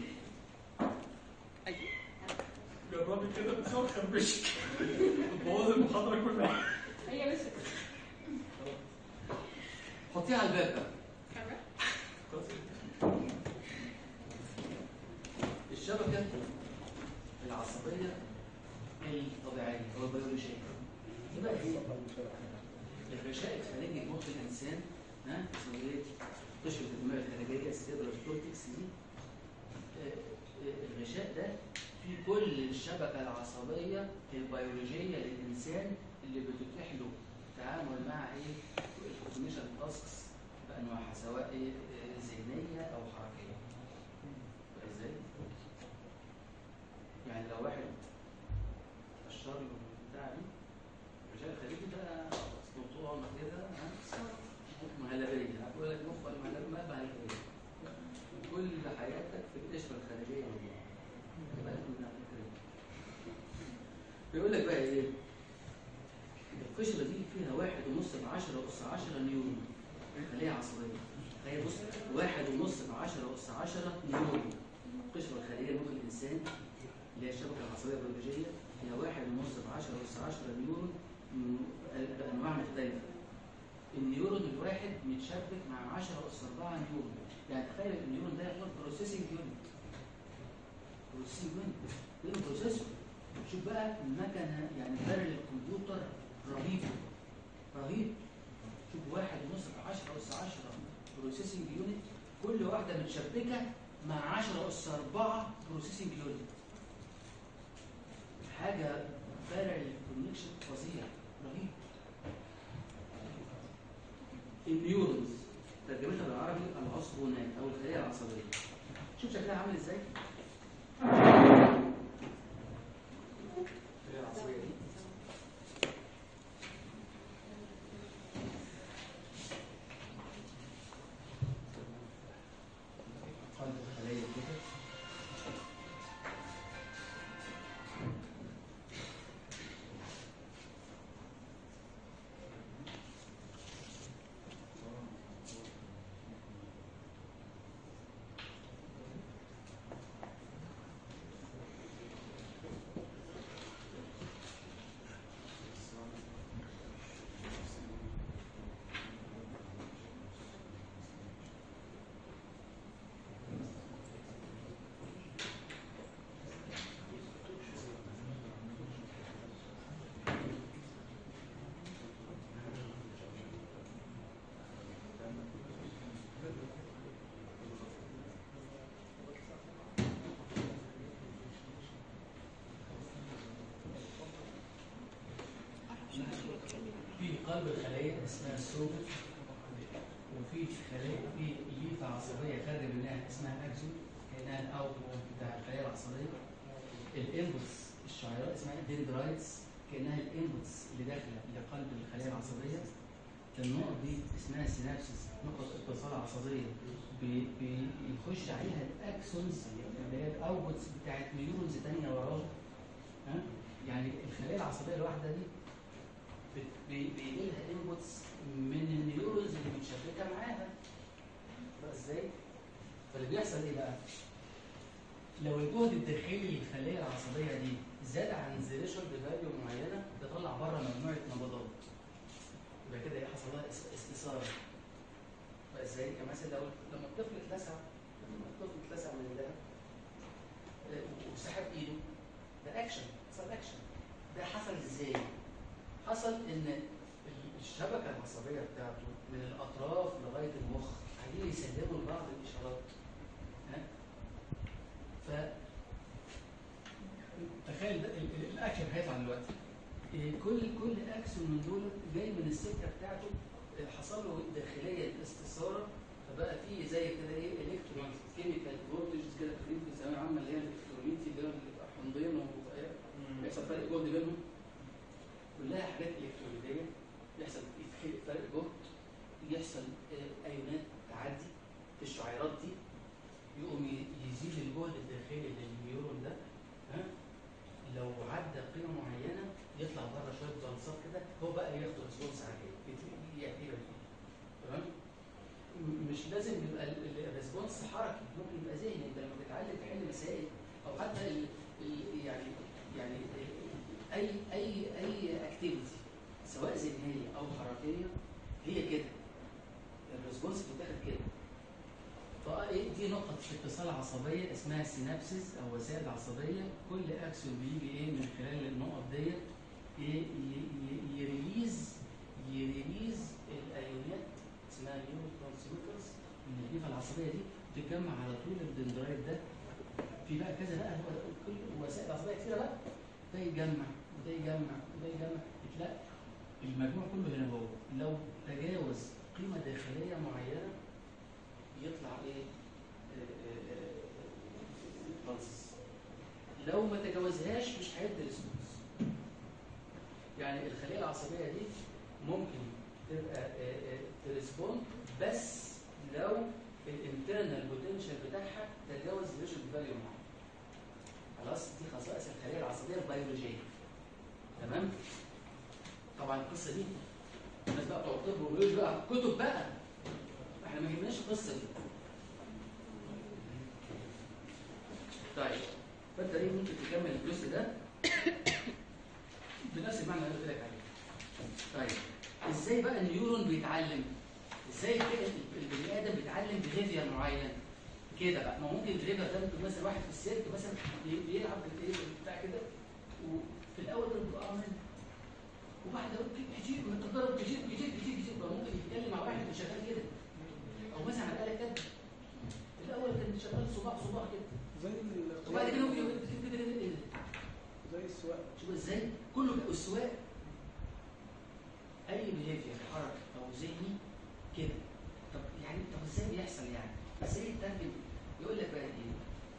جربي كده بس هو خربشك بوظ المحاضره كلها. هي بس حطيها على الباب بقى. الشبكه العصبيه الطبيعيه او البيولوجيه دي بقى ايه؟ الغشاء الخارجي لمخ الانسان اسمه ايه؟ قشره الدماغ الخارجيه السيربرال كورتكس دي. الغشاء ده في كل الشبكه العصبيه البيولوجيه للانسان اللي بتتيح له التعامل مع ايه؟ الكوجنيشن تاسكس بانواعها سواء ايه ذهنيه او حركيه. ازاي؟ يعني لو واحد قشر له بتاع دي الغشاء الخارجي ده اسطوانه كده مهلبيه، هقول لك مخ المهلبيه مهلبيه كل حياتك في القشره الخارجيه دي. بيقول لك بقى ايه؟ القشره دي فيها 1.5 نيورون خليه عصبيه. تخيل بص 1.5 نيورون. القشره الخارجيه لمخ الانسان اللي هي الشبكه العصبيه البيولوجيه هي 1.5 نيورون بانواع مختلفه. النيورون الواحد متشبك مع 10 أس 4 نيورون. يعني تخيل النيورون ده يعتبر بروسيسنج يونت. بروسيسنج يونت ده بروسيسور. شوف بقى المكنه يعني فرق الكمبيوتر رهيب رهيب. شوف 1.5 × 10 أس 10 بروسيسنج يونت، كل واحده متشبكه مع 10 أس 4 بروسيسنج يونت. حاجه فرق الكونكشن فظيع رهيب. النيورونز ترجمتها بالعربي العصبونات او الخليه العصبيه. شوف شكلها عامل ازاي؟ الخليه العصبيه دي قلب الخليه كده في قلب الخلية اسمها السوبر، وفي خلية في ليفة عصبية خارجة منها اسمها اكزون كأنها الاوتبوت بتاع الخلية العصبية. الانبوتس الشعيرات اسمها دندرايتس كأنها الانبوتس اللي داخلة لقلب الخلية العصبية. النقط دي اسمها سينابسس، نقط اتصال عصبية بيخش عليها الاكسونز اللي هي الاوتبوتس بتاعت نيورونز ثانية وراها. يعني الخلية العصبية الواحدة دي بيجي لها انبوتس من النيورونز اللي متشبكه معاها. بقى ازاي؟ فاللي بيحصل ايه بقى؟ لو الجهد الداخلي للخليه العصبيه دي زاد عن ثريشولد فاليو معينه تطلع بره مجموعه نبضات. يبقى كده ايه حصل لها استثاره. فازاي كمثل لما الطفل اتلسع من الدهب وسحب ايده، ده اكشن، حصل اكشن. ده حصل ازاي؟ حصل ان الشبكه العصبيه بتاعته من الاطراف لغايه المخ عايزين يسلموا لبعض الاشارات. ف تخيل الاكشن هيطلع دلوقتي. كل اكسون من دول جاي من السكه بتاعته حصل له داخليه استثاره، فبقى فيه زي كده ايه الكترون كيميكال فولتجز كده في الثانويه العامه اللي هي الالكترونيتي اللي هو حمضين بيحصل فرق جهد بينهم، كلها حاجات الكترونيه. يحصل فرق جهد، يحصل ايونات تعدي في الشعيرات دي، يقوم يزيد الجهد الداخلي للنيورون ده. لو عدى قيمه معينه يطلع بره شويه بلصات كده، هو بقى ياخد ريسبونس عليه يعتبر فيه. تمام؟ مش لازم يبقى الريسبونس حركي، ممكن يبقى ذهني. انت لما بتتعلم تحل مسائل او حتى يعني اي اكتيفيتي سواء ذهنيه او حركيه هي كده، الريسبونس بتاخد كده. دي نقطة اتصال عصبية اسمها سينابسيس أو وسائل عصبية. كل أكسون بيجي إيه من خلال النقط ديت يريليز الأيونات اسمها نيورو ترانسميترز من الليفة العصبية دي، بتتجمع على طول الدندرايت ده. في بقى كذا بقى، هو كل وسائل عصبية كتيرة بقى، ده يجمع وده يجمع وده يجمع، تلاقي المجموع كله هنا هو. لو تجاوز قيمة داخلية معينة يطلع ايه؟ بلس. لو ما تجاوزهاش مش هيدي ريسبونس. يعني الخلية العصبية دي ممكن تبقى تريسبوند بس لو الانترنال بوتنشال بتاعها تجاوز ريشن فاليو معين. خلاص، دي خصائص الخلية العصبية البيولوجية. تمام؟ طبعا القصة دي الناس بقى بتوع الطب والبيولوجي بقى كتب بقى، احنا ما يهمناش القصه دي. طيب فانت ليه ممكن تكمل الجزء ده بنفس المعنى اللي قلت لك عليه. طيب ازاي بقى النيورون بيتعلم؟ ازاي البني ادم بيتعلم بيهيفير معين كده بقى؟ ما ممكن البيهيفير ده ممكن مثلا واحد في السيرك مثلا بيلعب بتاع كده، وفي الاول كان بيبقى عامل، وبعد كتير من التجارب كتير ممكن يتكلم مع واحد شغال كده، او مثلا على الاله كده الاول كان شغال صباع كده زي وبعد كده ممكن زي السواقه. شوف ازاي كله السواق اي بيهيفير حركه او ذهني كده. طب ازاي بيحصل يعني؟ ازاي الترجم؟ يقول لك بقى ايه؟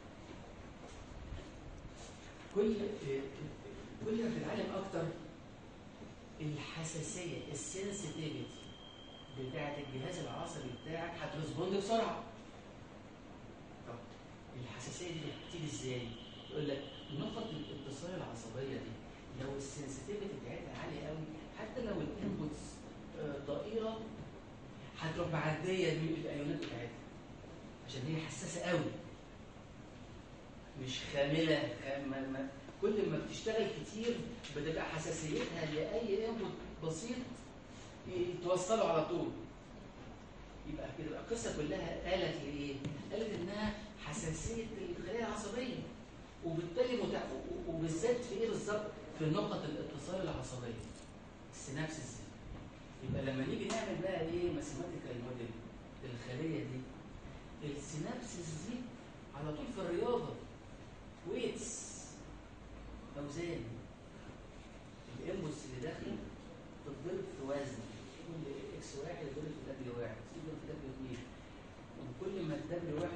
كل ما بتتعلم اكتر الحساسيه السنسيتيفيتي بتاعت الجهاز العصبي بتاعك هترسبوند بسرعه. طب الحساسيه دي بتيجي ازاي؟ يقول لك نقط الاتصال العصبيه دي لو السنسيتيفيتي بتاعتها عاليه قوي، حتى لو الانبوتس ضئيله هتروح معديه من الايونات بتاعتها عشان هي حساسه قوي، مش خامله. كل ما بتشتغل كتير بتبقى حساسيتها لاي انبوت بسيط يتوصلوا على طول. يبقى كده القصه كلها قالت لايه؟ قالت انها حساسيه الخلايا العصبيه، وبالتالي وبالذات في ايه بالظبط؟ في نقط الاتصال العصبيه، السينابسيس. يبقى لما نيجي نعمل بقى ايه ماثيماتيكال موديل للخليه دي، السينابسيس دي على طول في الرياضه ويتس، اوزان الانبوتس اللي داخله بتضرب في وزن، كل اكس واحد يضرب في دبليو واحد يضرب في دبليو اثنين، وكل ما الدبليو واحد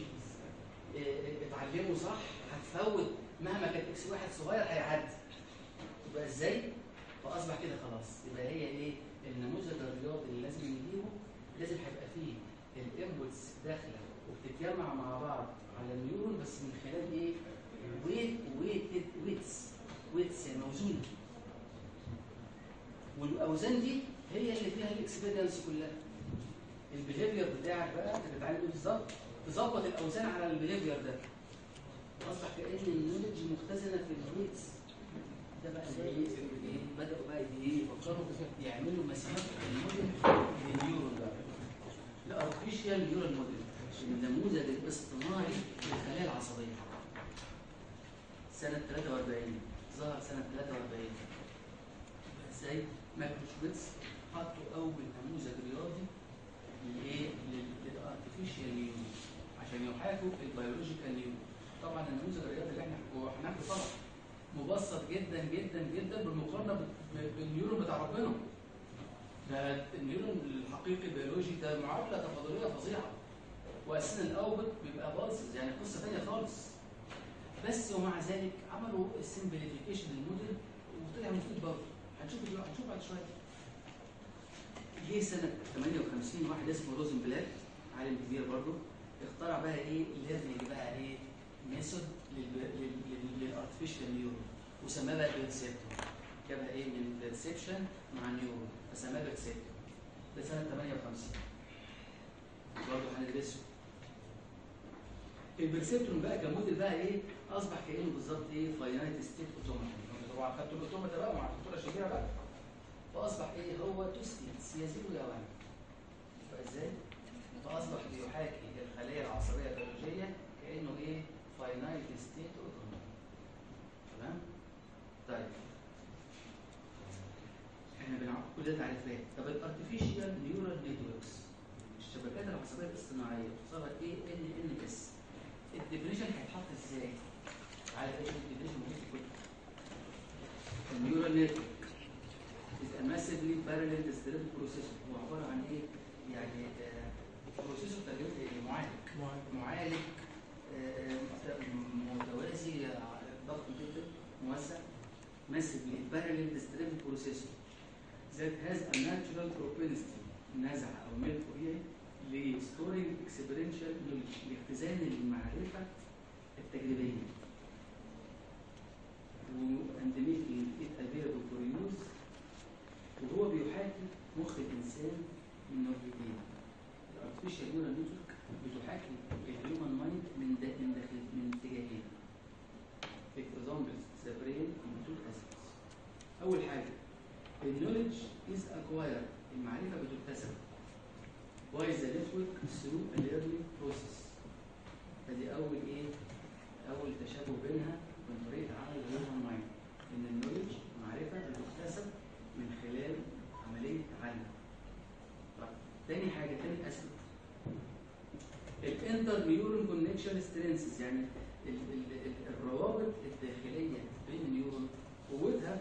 اتعلمه صح هتفوت مهما كان اكس واحد صغير هيعدي. يبقى ازاي؟ فاصبح كده خلاص. يبقى هي ايه؟ النموذج الرياضي اللي لازم نجيبه لازم هيبقى فيه الانبوتس داخله وبتتجمع مع بعض على النيورون، بس من خلال ايه؟ ويتس موزونه. والاوزان دي هي اللي فيها الاكسبيرينس كلها. البيهيفير بتاعك بقى انت بتتعلم ايه بالظبط؟ تظبط الاوزان على البيهيفير ده. اصبح كأن النولج مختزنه في الويتس. ده بقى ايه؟ بدأوا بقى يفكروا يعملوا مسافات الموديل للنيورون ده. الارتفيشال نيورال موديل، النموذج الاصطناعي للخلايا العصبيه. سنه 43 ظهر سنه 43. ازاي؟ ماكروشويتس حطوا اول نموذج رياضي للايه؟ للارتفيشال نيورون عشان يحاكوا البيولوجيكال نيورون. طبعا النموذج الرياضي اللي احنا هناخده طبعا مبسط جدا جدا جدا بالمقارنه بالنيورون بتاع ربنا. ده النيورون الحقيقي البيولوجي ده معادله تفاضليه فظيعه، واساسا الاوبت بيبقى باظ، يعني قصه ثانيه خالص. بس ومع ذلك عملوا السمبليفيكيشن للموديل وطلع مفيد برضه. هنشوف بعد شويه. جه سنه 58 واحد اسمه روزنبلاك، عالم كبير برضه، اخترع بقى ايه؟ ليرنينج بقى ايه؟ ميثود للارتفيشال نيورون، وسماها بقى بيرسبتور. جابها ايه؟ من بيرسبشن مع نيورون، فسماها بيرسبتور. ده سنه 58 برضه هندرسه. البرسبترون بقى كموديل بقى ايه؟ اصبح كانه بالظبط ايه؟ فاينايت ستيت اوتوماتا. طبعا خدتوا الاوتوماتا بقى مع الدكتوره شهيره بقى. فاصبح ايه؟ هو تو ستيتس، يا زيرو يا وان. فازاي؟ فاصبح بيحاكي الخلايا العصبيه البيولوجيه كانه ايه؟ فاينايت ستيت اوتوماتا. تمام؟ طيب احنا بنعرف كل ده تعريفات. طب الارتفيشال نيورال نتوركس، الشبكات العصبيه الاصطناعيه صارت ايه؟ ان اس. الديفينيشن هيتحط ازاي؟ تعالى بقى شوف الديفينيشن موجود في الكتب. النيورال نتورك is a massively parallel distributed processor. هو عباره عن ايه؟ يعني بروسيسور معالج متوازي ضخم جدا موزع. massively parallel distributed processor that has a natural propensity، نزعه او ميل طبيعي لstoring experiential knowledge، لاختزان المعرفه التجريبيه. and making it available for use. وهو بيحاكي مخ الانسان من ناحيتين. الارتفيشال نيورال نتورك بتحاكي الهيومن مايند من اتجاهين. examples the brain in two aspects. اول حاجه النولج is acquired، المعرفه بتكتسب by the network through a learning process. ادي اول ايه؟ اول تشابه بينها وبين طريقه عمل الهيومن مايند، ان النولج معرفه بتكتسب من خلال عمليه تعلم. طيب تاني حاجه، تاني اسبكت الانتر نيورون كونكشن سترينثز، يعني الروابط الداخليه بين النيورون قوتها،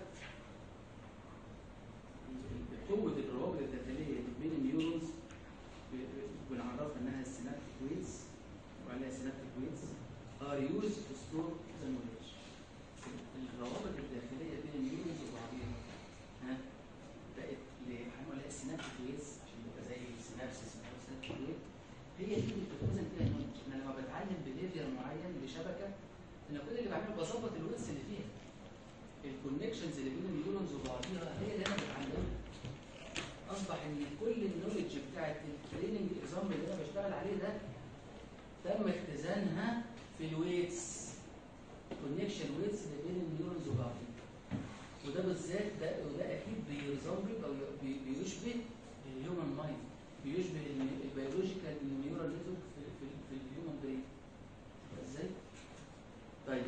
قوه الروابط الداخليه بين النيورونز بنعرفها انها السينابتيك ويتس، وعليها سينابتيك ويتس are used to store the knowledge. الروابط الداخليه بين النيورونز وبعضيها بقت هنقول السينابتيك ويتس عشان يبقى زي السينابسيس او السينابتيك ويت، هي دي اللي بتتوزن فيها النولج. انا لما بتعلم بيهيفير معين لشبكه، انا كل اللي بعمله بظبط الويتس اللي فيها. الكونكشنز اللي بين النيورونز وبعضيها هي اللي انا بتعلمها. اصبح ان كل النولج بتاعت التريننج اكزامبل اللي انا بشتغل عليه ده تم اختزانها في الويتس، كونكشن ويتس اللي بين النيورونز وبعضيها. وده بالذات وده اكيد بيرزمبل او بيشبه الهيومن مايند، بيشبه البيولوجيكال نيورال نتورك في الهيومن برين. ازاي؟ طيب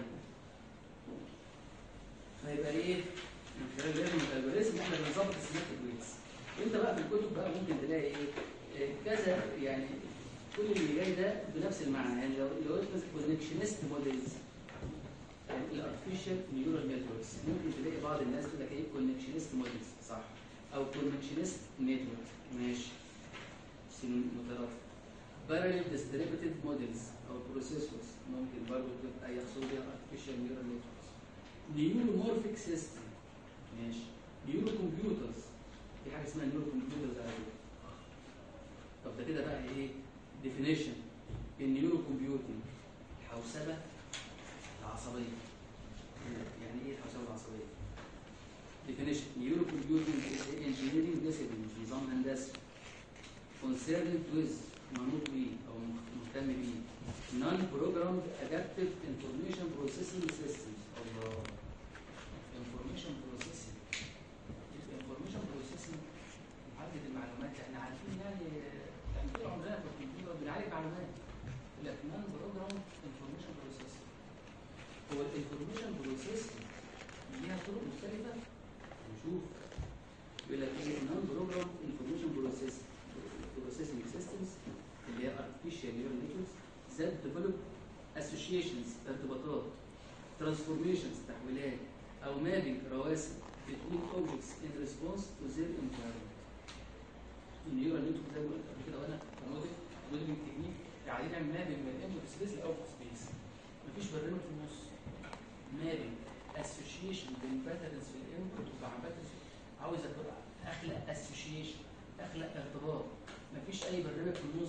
فيبقى ايه؟ من خلال الالجوريزم احنا بنظبط السينابتيك ويتس. انت بقى في الكتب بقى ممكن تلاقي ايه؟ كذا، يعني كل اللي جاي ده بنفس المعنى. يعني لو انت كونكشنست موديلز، الارتفيشال نيورال نتوركس، ممكن تلاقي بعض الناس تقول لك ايه؟ كونكشنست موديلز، صح؟ او كونكشنست نتورك، ماشي، مترادف. باراليل ديستريبيوتد موديلز او بروسيسورز، ممكن برضه تبقى يقصد بيها ارتفيشال نيورال نتوركس. نيورومورفيك سيستم، ماشي. نيورو كمبيوترز، في حاجه اسمها نيورو كمبيوترز على فكره. طب ده كده بقى ايه؟ ديفينيشن النيورو كمبيوتنج، الحوسبه العصبيه. يعني ايه الحوسبه العصبيه؟ ديفينيشن نيورو كمبيوتنج is engineering discipline، نظام هندسي concerned with منوط بيه او مهتم بيه. نون بروجرام ادابتيف انفورميشن بروسيسنج سيستمز. الله، انفورميشن بروسيسنج. الانفورميشن بروسيسنج معالجه المعلومات، احنا عارفين يعني طول عمرنا في الكمبيوتر بنعالج معلومات. يقول لك نون بروجرام انفورميشن بروسيسنج. هو الانفورميشن بروسيسنج ليها طرق مختلفه. نشوف. يقول لك ايه؟ نون بروجرام انفورميشن بروسيسنج سيستمز اللي هي artificial neural networks that develop associations ارتباطات transformations تحويلات او mapping رواسب between objects in response to their environment. النيورال نتورك زي ما قلت قبل كده وانا موديلنج تكنيك قاعدين نعمل مابنج من الانبوت سبيس للاوتبوت سبيس. مفيش برنامج في النص. مابنج اسوشيشن بين باترنز في الانبوت ومع باترنز. عاوز اخلق اسوشيشن، اخلق ارتباط. مفيش اي برنامج في النص.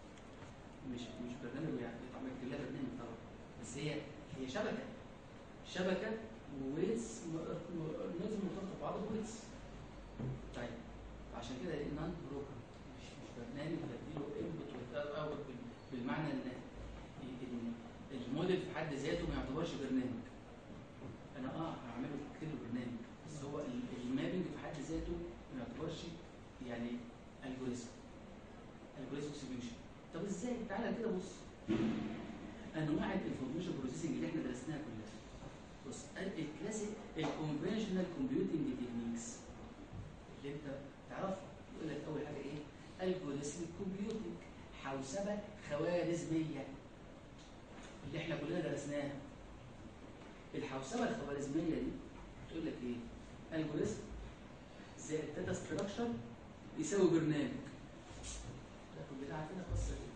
مش برنامج يعني طبعا كلها برنامج طبعا، بس هي شبكه وويتس لازم مرتبطه ببعض بويتس. طيب عشان كده نون بروجرام مش برنامج بديله انبوت واوت بالمعنى ان الموديل في حد ذاته ما يعتبرش برنامج. انا هعمله كده برنامج، بس هو المابنج في حد ذاته ما يعتبرش يعني الجوريزم سوليوشن. طب ازاي؟ تعالى كده بص. انواع الانفورميشن بروسيسنج اللي احنا درسناها كلها. بص، الكلاسيك الكونفنشنال كومبيوتنج تكنيكس اللي انت تعرفها. يقول لك اول حاجه ايه؟ الجوريزميك كومبيوتنج، حوسبه خوارزميه اللي احنا كلنا درسناها. الحوسبه الخوارزميه دي تقول لك ايه؟ الجوريزم زائد داتا ستراكشر يساوي برنامج. ده كلنا عارفين القصه دي.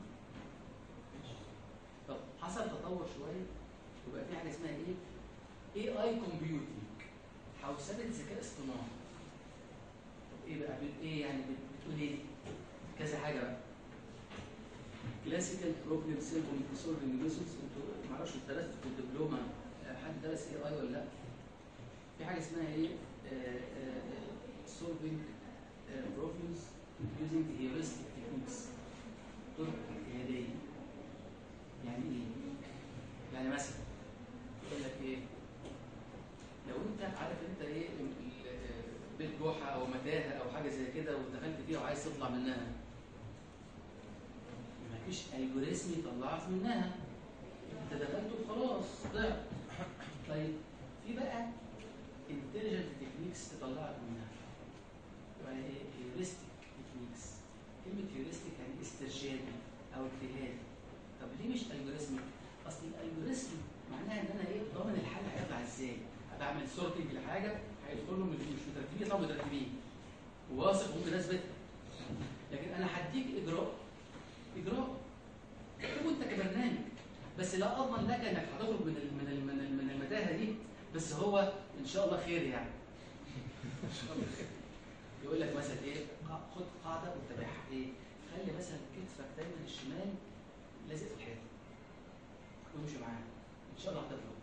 طب حصل تطور شويه وبقى في حاجه اسمها ايه؟ اي كومبيوتنج، حوسبه ذكاء اصطناعي. طب ايه بقى؟ ايه يعني بتقول ايه؟ كذا حاجه بقى. كلاسيكال بروبلم سولفنج ميثودز. انتوا ما اعرفش درستوا في الدبلومه حد درس اي ولا لا؟ في حاجه اسمها ايه؟ solving problems using heuristic techniques. طرق اجتهاديه. يعني ايه؟ يعني مثلا يقول لك ايه؟ لو انت عارف انت ايه بيت جحا او متاهه او حاجه زي كده ودخلت فيها وعايز تطلع منها، مفيش الجوريزم يطلعك منها. انت دخلت وخلاص طلعت. طيب في بقى intelligent techniques تطلعك منها. يعني ايه؟ heuristic techniques. كلمة heuristic يعني استرشادي او اجتهادي. طب ليه مش الجوريزم؟ اصل الالجوريزم معناها ان انا ايه؟ ضامن الحل هيطلع ازاي. بعمل سورتنج لحاجه هيدخلوا مش مترتبين طبعا مترتبين وواثق ممكن اثبتها. لكن انا هديك اجراء اكتبه انت كبرنامج، بس لا اضمن لك انك هتخرج من المتاهه دي، بس هو ان شاء الله خير يعني. يقول لك مثلا ايه؟ خد قاعده واتبعها. ايه؟ خلي مثلا كتفك دايما الشمال لازق في الحيطه وامشي معاها ان شاء الله هتطلع.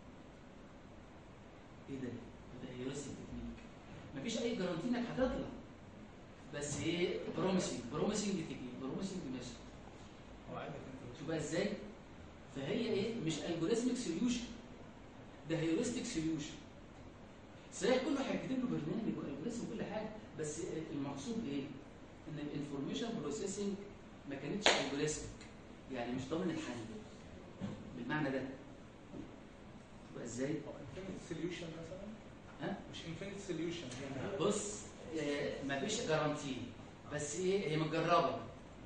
ايه ده؟ ده هيورستيك تكنيك. مفيش اي جارانتي انك هتطلع، بس ايه؟ بروميسنج تكنيك، بروميسنج ميثود. هو عندك انت شوف بقى ازاي؟ فهي ايه؟ مش الجوريزميك سوليوشن، ده هيورستيك سوليوشن. صحيح كله هيكتب له برنامج والجوريزم وكل حاجه، بس المقصود ايه؟ ان الانفورميشن بروسيسنج ما كانتش الجوريزميك، يعني مش ضامن الحل بالمعنى ده. يبقى ازاي؟ انفينيت سوليوشن مثلا. ها؟ مش انفينيت سوليوشن يعني. بص مفيش جارانتي، بس ايه؟ هي متجربه.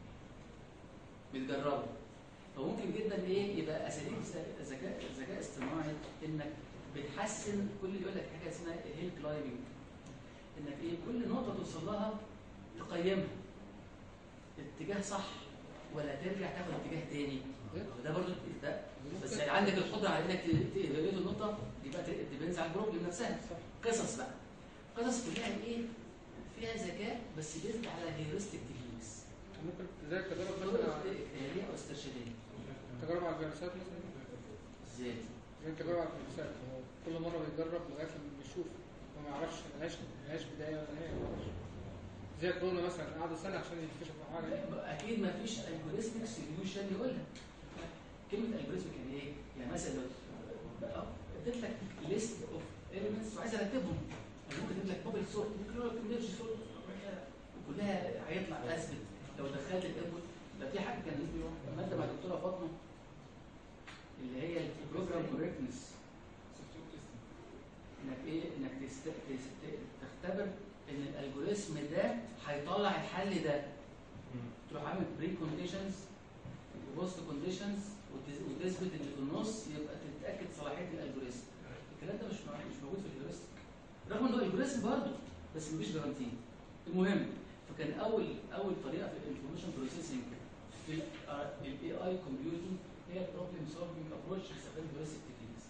فممكن جدا ايه؟ يبقى اساليب ذكاء اصطناعي انك بتحسن كل اللي يقول لك حاجه اسمها هيل كلايمنج، انك ايه؟ كل نقطه توصل لها تقيمها اتجاه صح ولا ترجع تاخد اتجاه تاني. ده برضه ده بس عندك القدره على انك تقيد النقطه دي بقى تبنز على البروبلم نفسها. قصص بقى، قصص كلها ايه؟ فيها ذكاء بس بيزد على هيورستيك تكنيكس. ممكن زي التجارب طرق مثلا اجتهاديه او استرشاديه. التجارب على الفيروسات مثلا. ازاي؟ زي التجارب على الفيروسات، هو كل مره بيجرب لغايه لما بيشوف، هو ما يعرفش ملهاش بدايه ولا نهايه. زي كورونا مثلا قعدوا سنه عشان يكتشفوا حاجه. اكيد ما فيش الجوريزميك سوليوشن يقولها. كلمه الجوريزميك يعني ايه؟ يعني مثلا لو اديت لك ليست اوف اليمنتس وعايز ارتبهم، انا ممكن اديت لك بابل سورت، ممكن اقول لك ميرج سورت، كلها هيطلع اثبت لو دخلت الانبوت. ده في حاجه كان ماده مع الدكتوره فاطمه اللي هي البروجرام كوركتنس، انك ايه؟ انك تختبر ان الالجوريزم ده هيطلع الحل ده. تروح عامل بري كونديشنز وبوست كونديشنز وتثبت ان في النص يبقى تتاكد صلاحيه الالجوريزم. الكلام ده مش موجود في الالجوريزم، رغم انه الالجوريزم برضه بس مفيش جارانتي. المهم، فكان اول طريقه في الانفورميشن بروسيسنج في الاي اي كومبيوتنج هي البروبلم سولفنج ابروتش باستخدام الهيورستيك تكنيكس.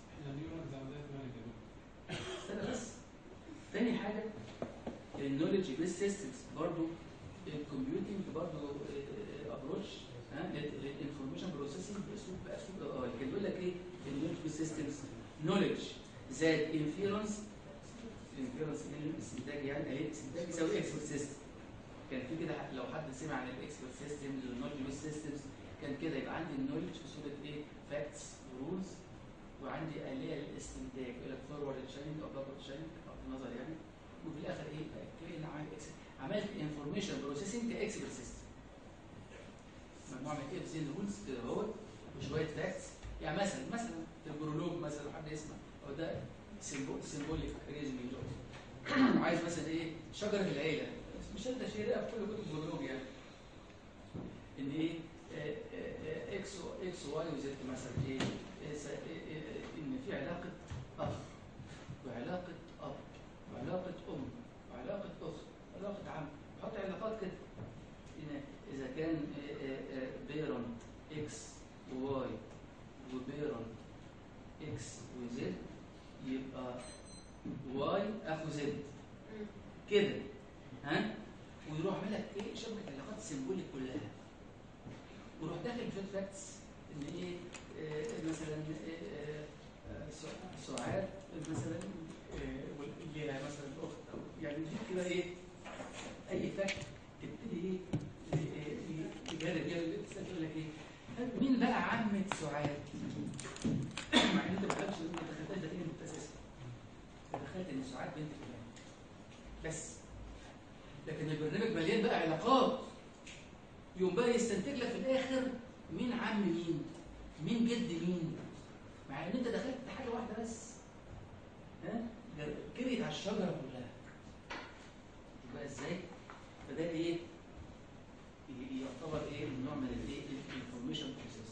استنى بس. تاني حاجه النولج بيس سيستمز، برضه الكمبيوتنج برضه ابروتش للانفورميشن بروسيسنج باسلوب اي. كان بيقول لك ايه؟ النولج بيس سيستمز نولج زائد انفيرنس الاستنتاج، يعني ايه؟ استنتاج يساوي اكسبرت سيستم. كان في كده لو حد سمع عن الاكسبرت سيستم والنولج بيس سيستمز كان كده يبقى عندي النولج في صوره ايه؟ فاكتس ورولز، وعندي آلية للاستنتاج يقول لك فورورد تشينج او باكورد تشينج بغض النظر يعني، وفي الاخر ايه؟ كأن عملت انفورميشن بروسيسنج كاكسبرت سيستم. مجموعه من اف زين رولز كده اهوت وشويه فاكتس. يعني مثلا في البرولوج مثلا حد يسمع او ده سيمبوليك ريزمنج، عايز مثلا ايه؟ شجره العيله، مش انت شايلها في كل كتب البرولوج يعني، ان ايه؟ اكس واي وزد مثلا ايه؟ ان في علاقه اخ وعلاقه اب وعلاقه ام وعلاقه اخت وعلاقه عم، حط علاقات كده. ان اذا كان بيرنت اكس وواي وبيرنت اكس وزد يبقى واي اخو زد كده، ها؟ ويروح عامل لك ايه؟ شبكه العلاقات السيمبوليك كلها، ويروح داخل في فاكتس ان ايه؟ مثلا سعاد مثلا اللي هي مثلا الاخت، يعني دي كده ايه؟ اي فاكت تبتدي ايه؟ تجرب كده تقول لك ايه؟ مين بقى عمة سعاد؟ مع ان انت ما تعرفش ان انت دخلت ده ايه اساسا. دخلت ان سعاد بنت فلان بس، لكن البرنامج مليان بقى علاقات، يقوم بقى يستنتج لك في الاخر مين عم مين جد مين، مع ان انت دخلت حاجه واحده بس، ها؟ جريت على الشجره كلها. يبقى ازاي؟ فده ايه؟ يعتبر ايه؟ نوع من الايه؟ الانفورميشن بروسيس.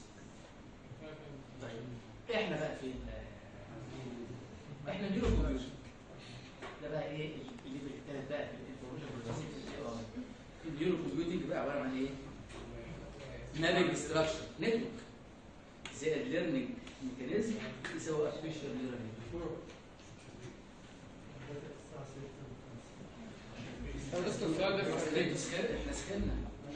طيب احنا بقى فين؟ احنا نيورو كمبيوتر. ده بقى ايه اللي بيتكلم بقى في الانفورميشن بروسيسنج في الاي اي. النيورو كمبيوتنج بقى عباره عن ايه؟ مابينج ستراكشر نتورك زائد ليرنينج ميكانيزم يساوي ارتفيشال نيورال نتورك. احنا سخنا.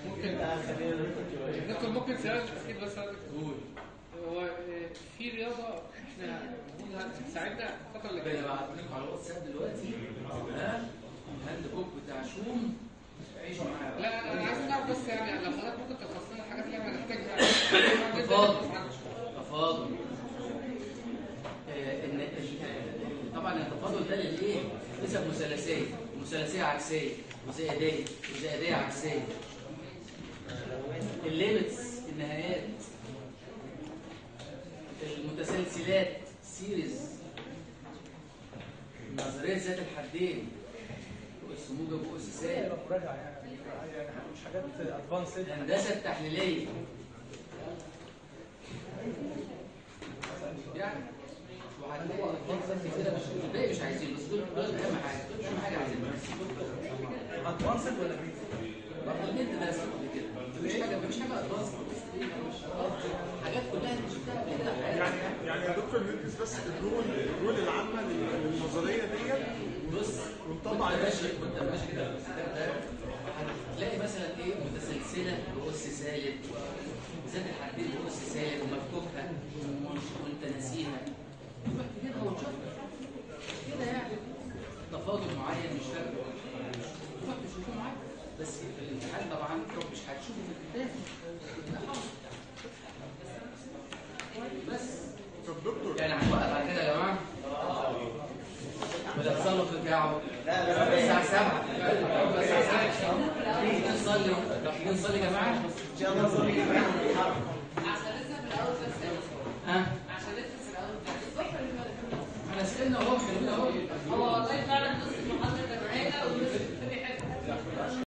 ممكن سؤال اكيد بس قول. هو في رياضه احنا هتساعدنا الفتره اللي جايه. بعت لكم على الواتساب دلوقتي ها الهاند بوك بتاع شوم، عيشوا معايا. لا انا عايز اعرف بس يعني لو حضرتك ممكن تلخص لنا الحاجات اللي احنا هنحتاجها. تفاضل طبعا التفاضل ده للايه؟ نسب مثلثيه عكسيه وزائديه عكسيه. الليمتس النهايات، المتسلسلات سيريز، نظريه ذات الحدين، اس موجب واس سالب، يعني مش حاجات ادفانسد. الهندسه التحليليه يعني، وهتلاقي كده الباقي مش عايزين، بس دول اهم حاجه عايزينها. ادفانسد ولا ايه؟ اللي انت درسته قبل كده مش حاجه ادفانسد، حاجات كلها انت شفتها قبل كده. يعني يا دكتور ندرس بس الرول العامه للنظريه ديت، بص ونطبق وانت ماشي كده في الكتاب ده هتلاقي مثلا ايه؟ متسلسله باس سالب، ذات الحدين باس سالب ومفكوكها وانت ناسيها، تروح تجيبها وتشوفها كده يعني. تفاضل معين مش فاكره، تروح تشوفه معاك بس في الامتحان طبعا مش هتشوفه في الكتاب يبقى حافظ. بس طب دكتور يعني هنوقف على كده يا جماعه ولا تصلوا في بتاعه الساعه 7 الساعه 7 نصلي. طب نصلي يا جماعه.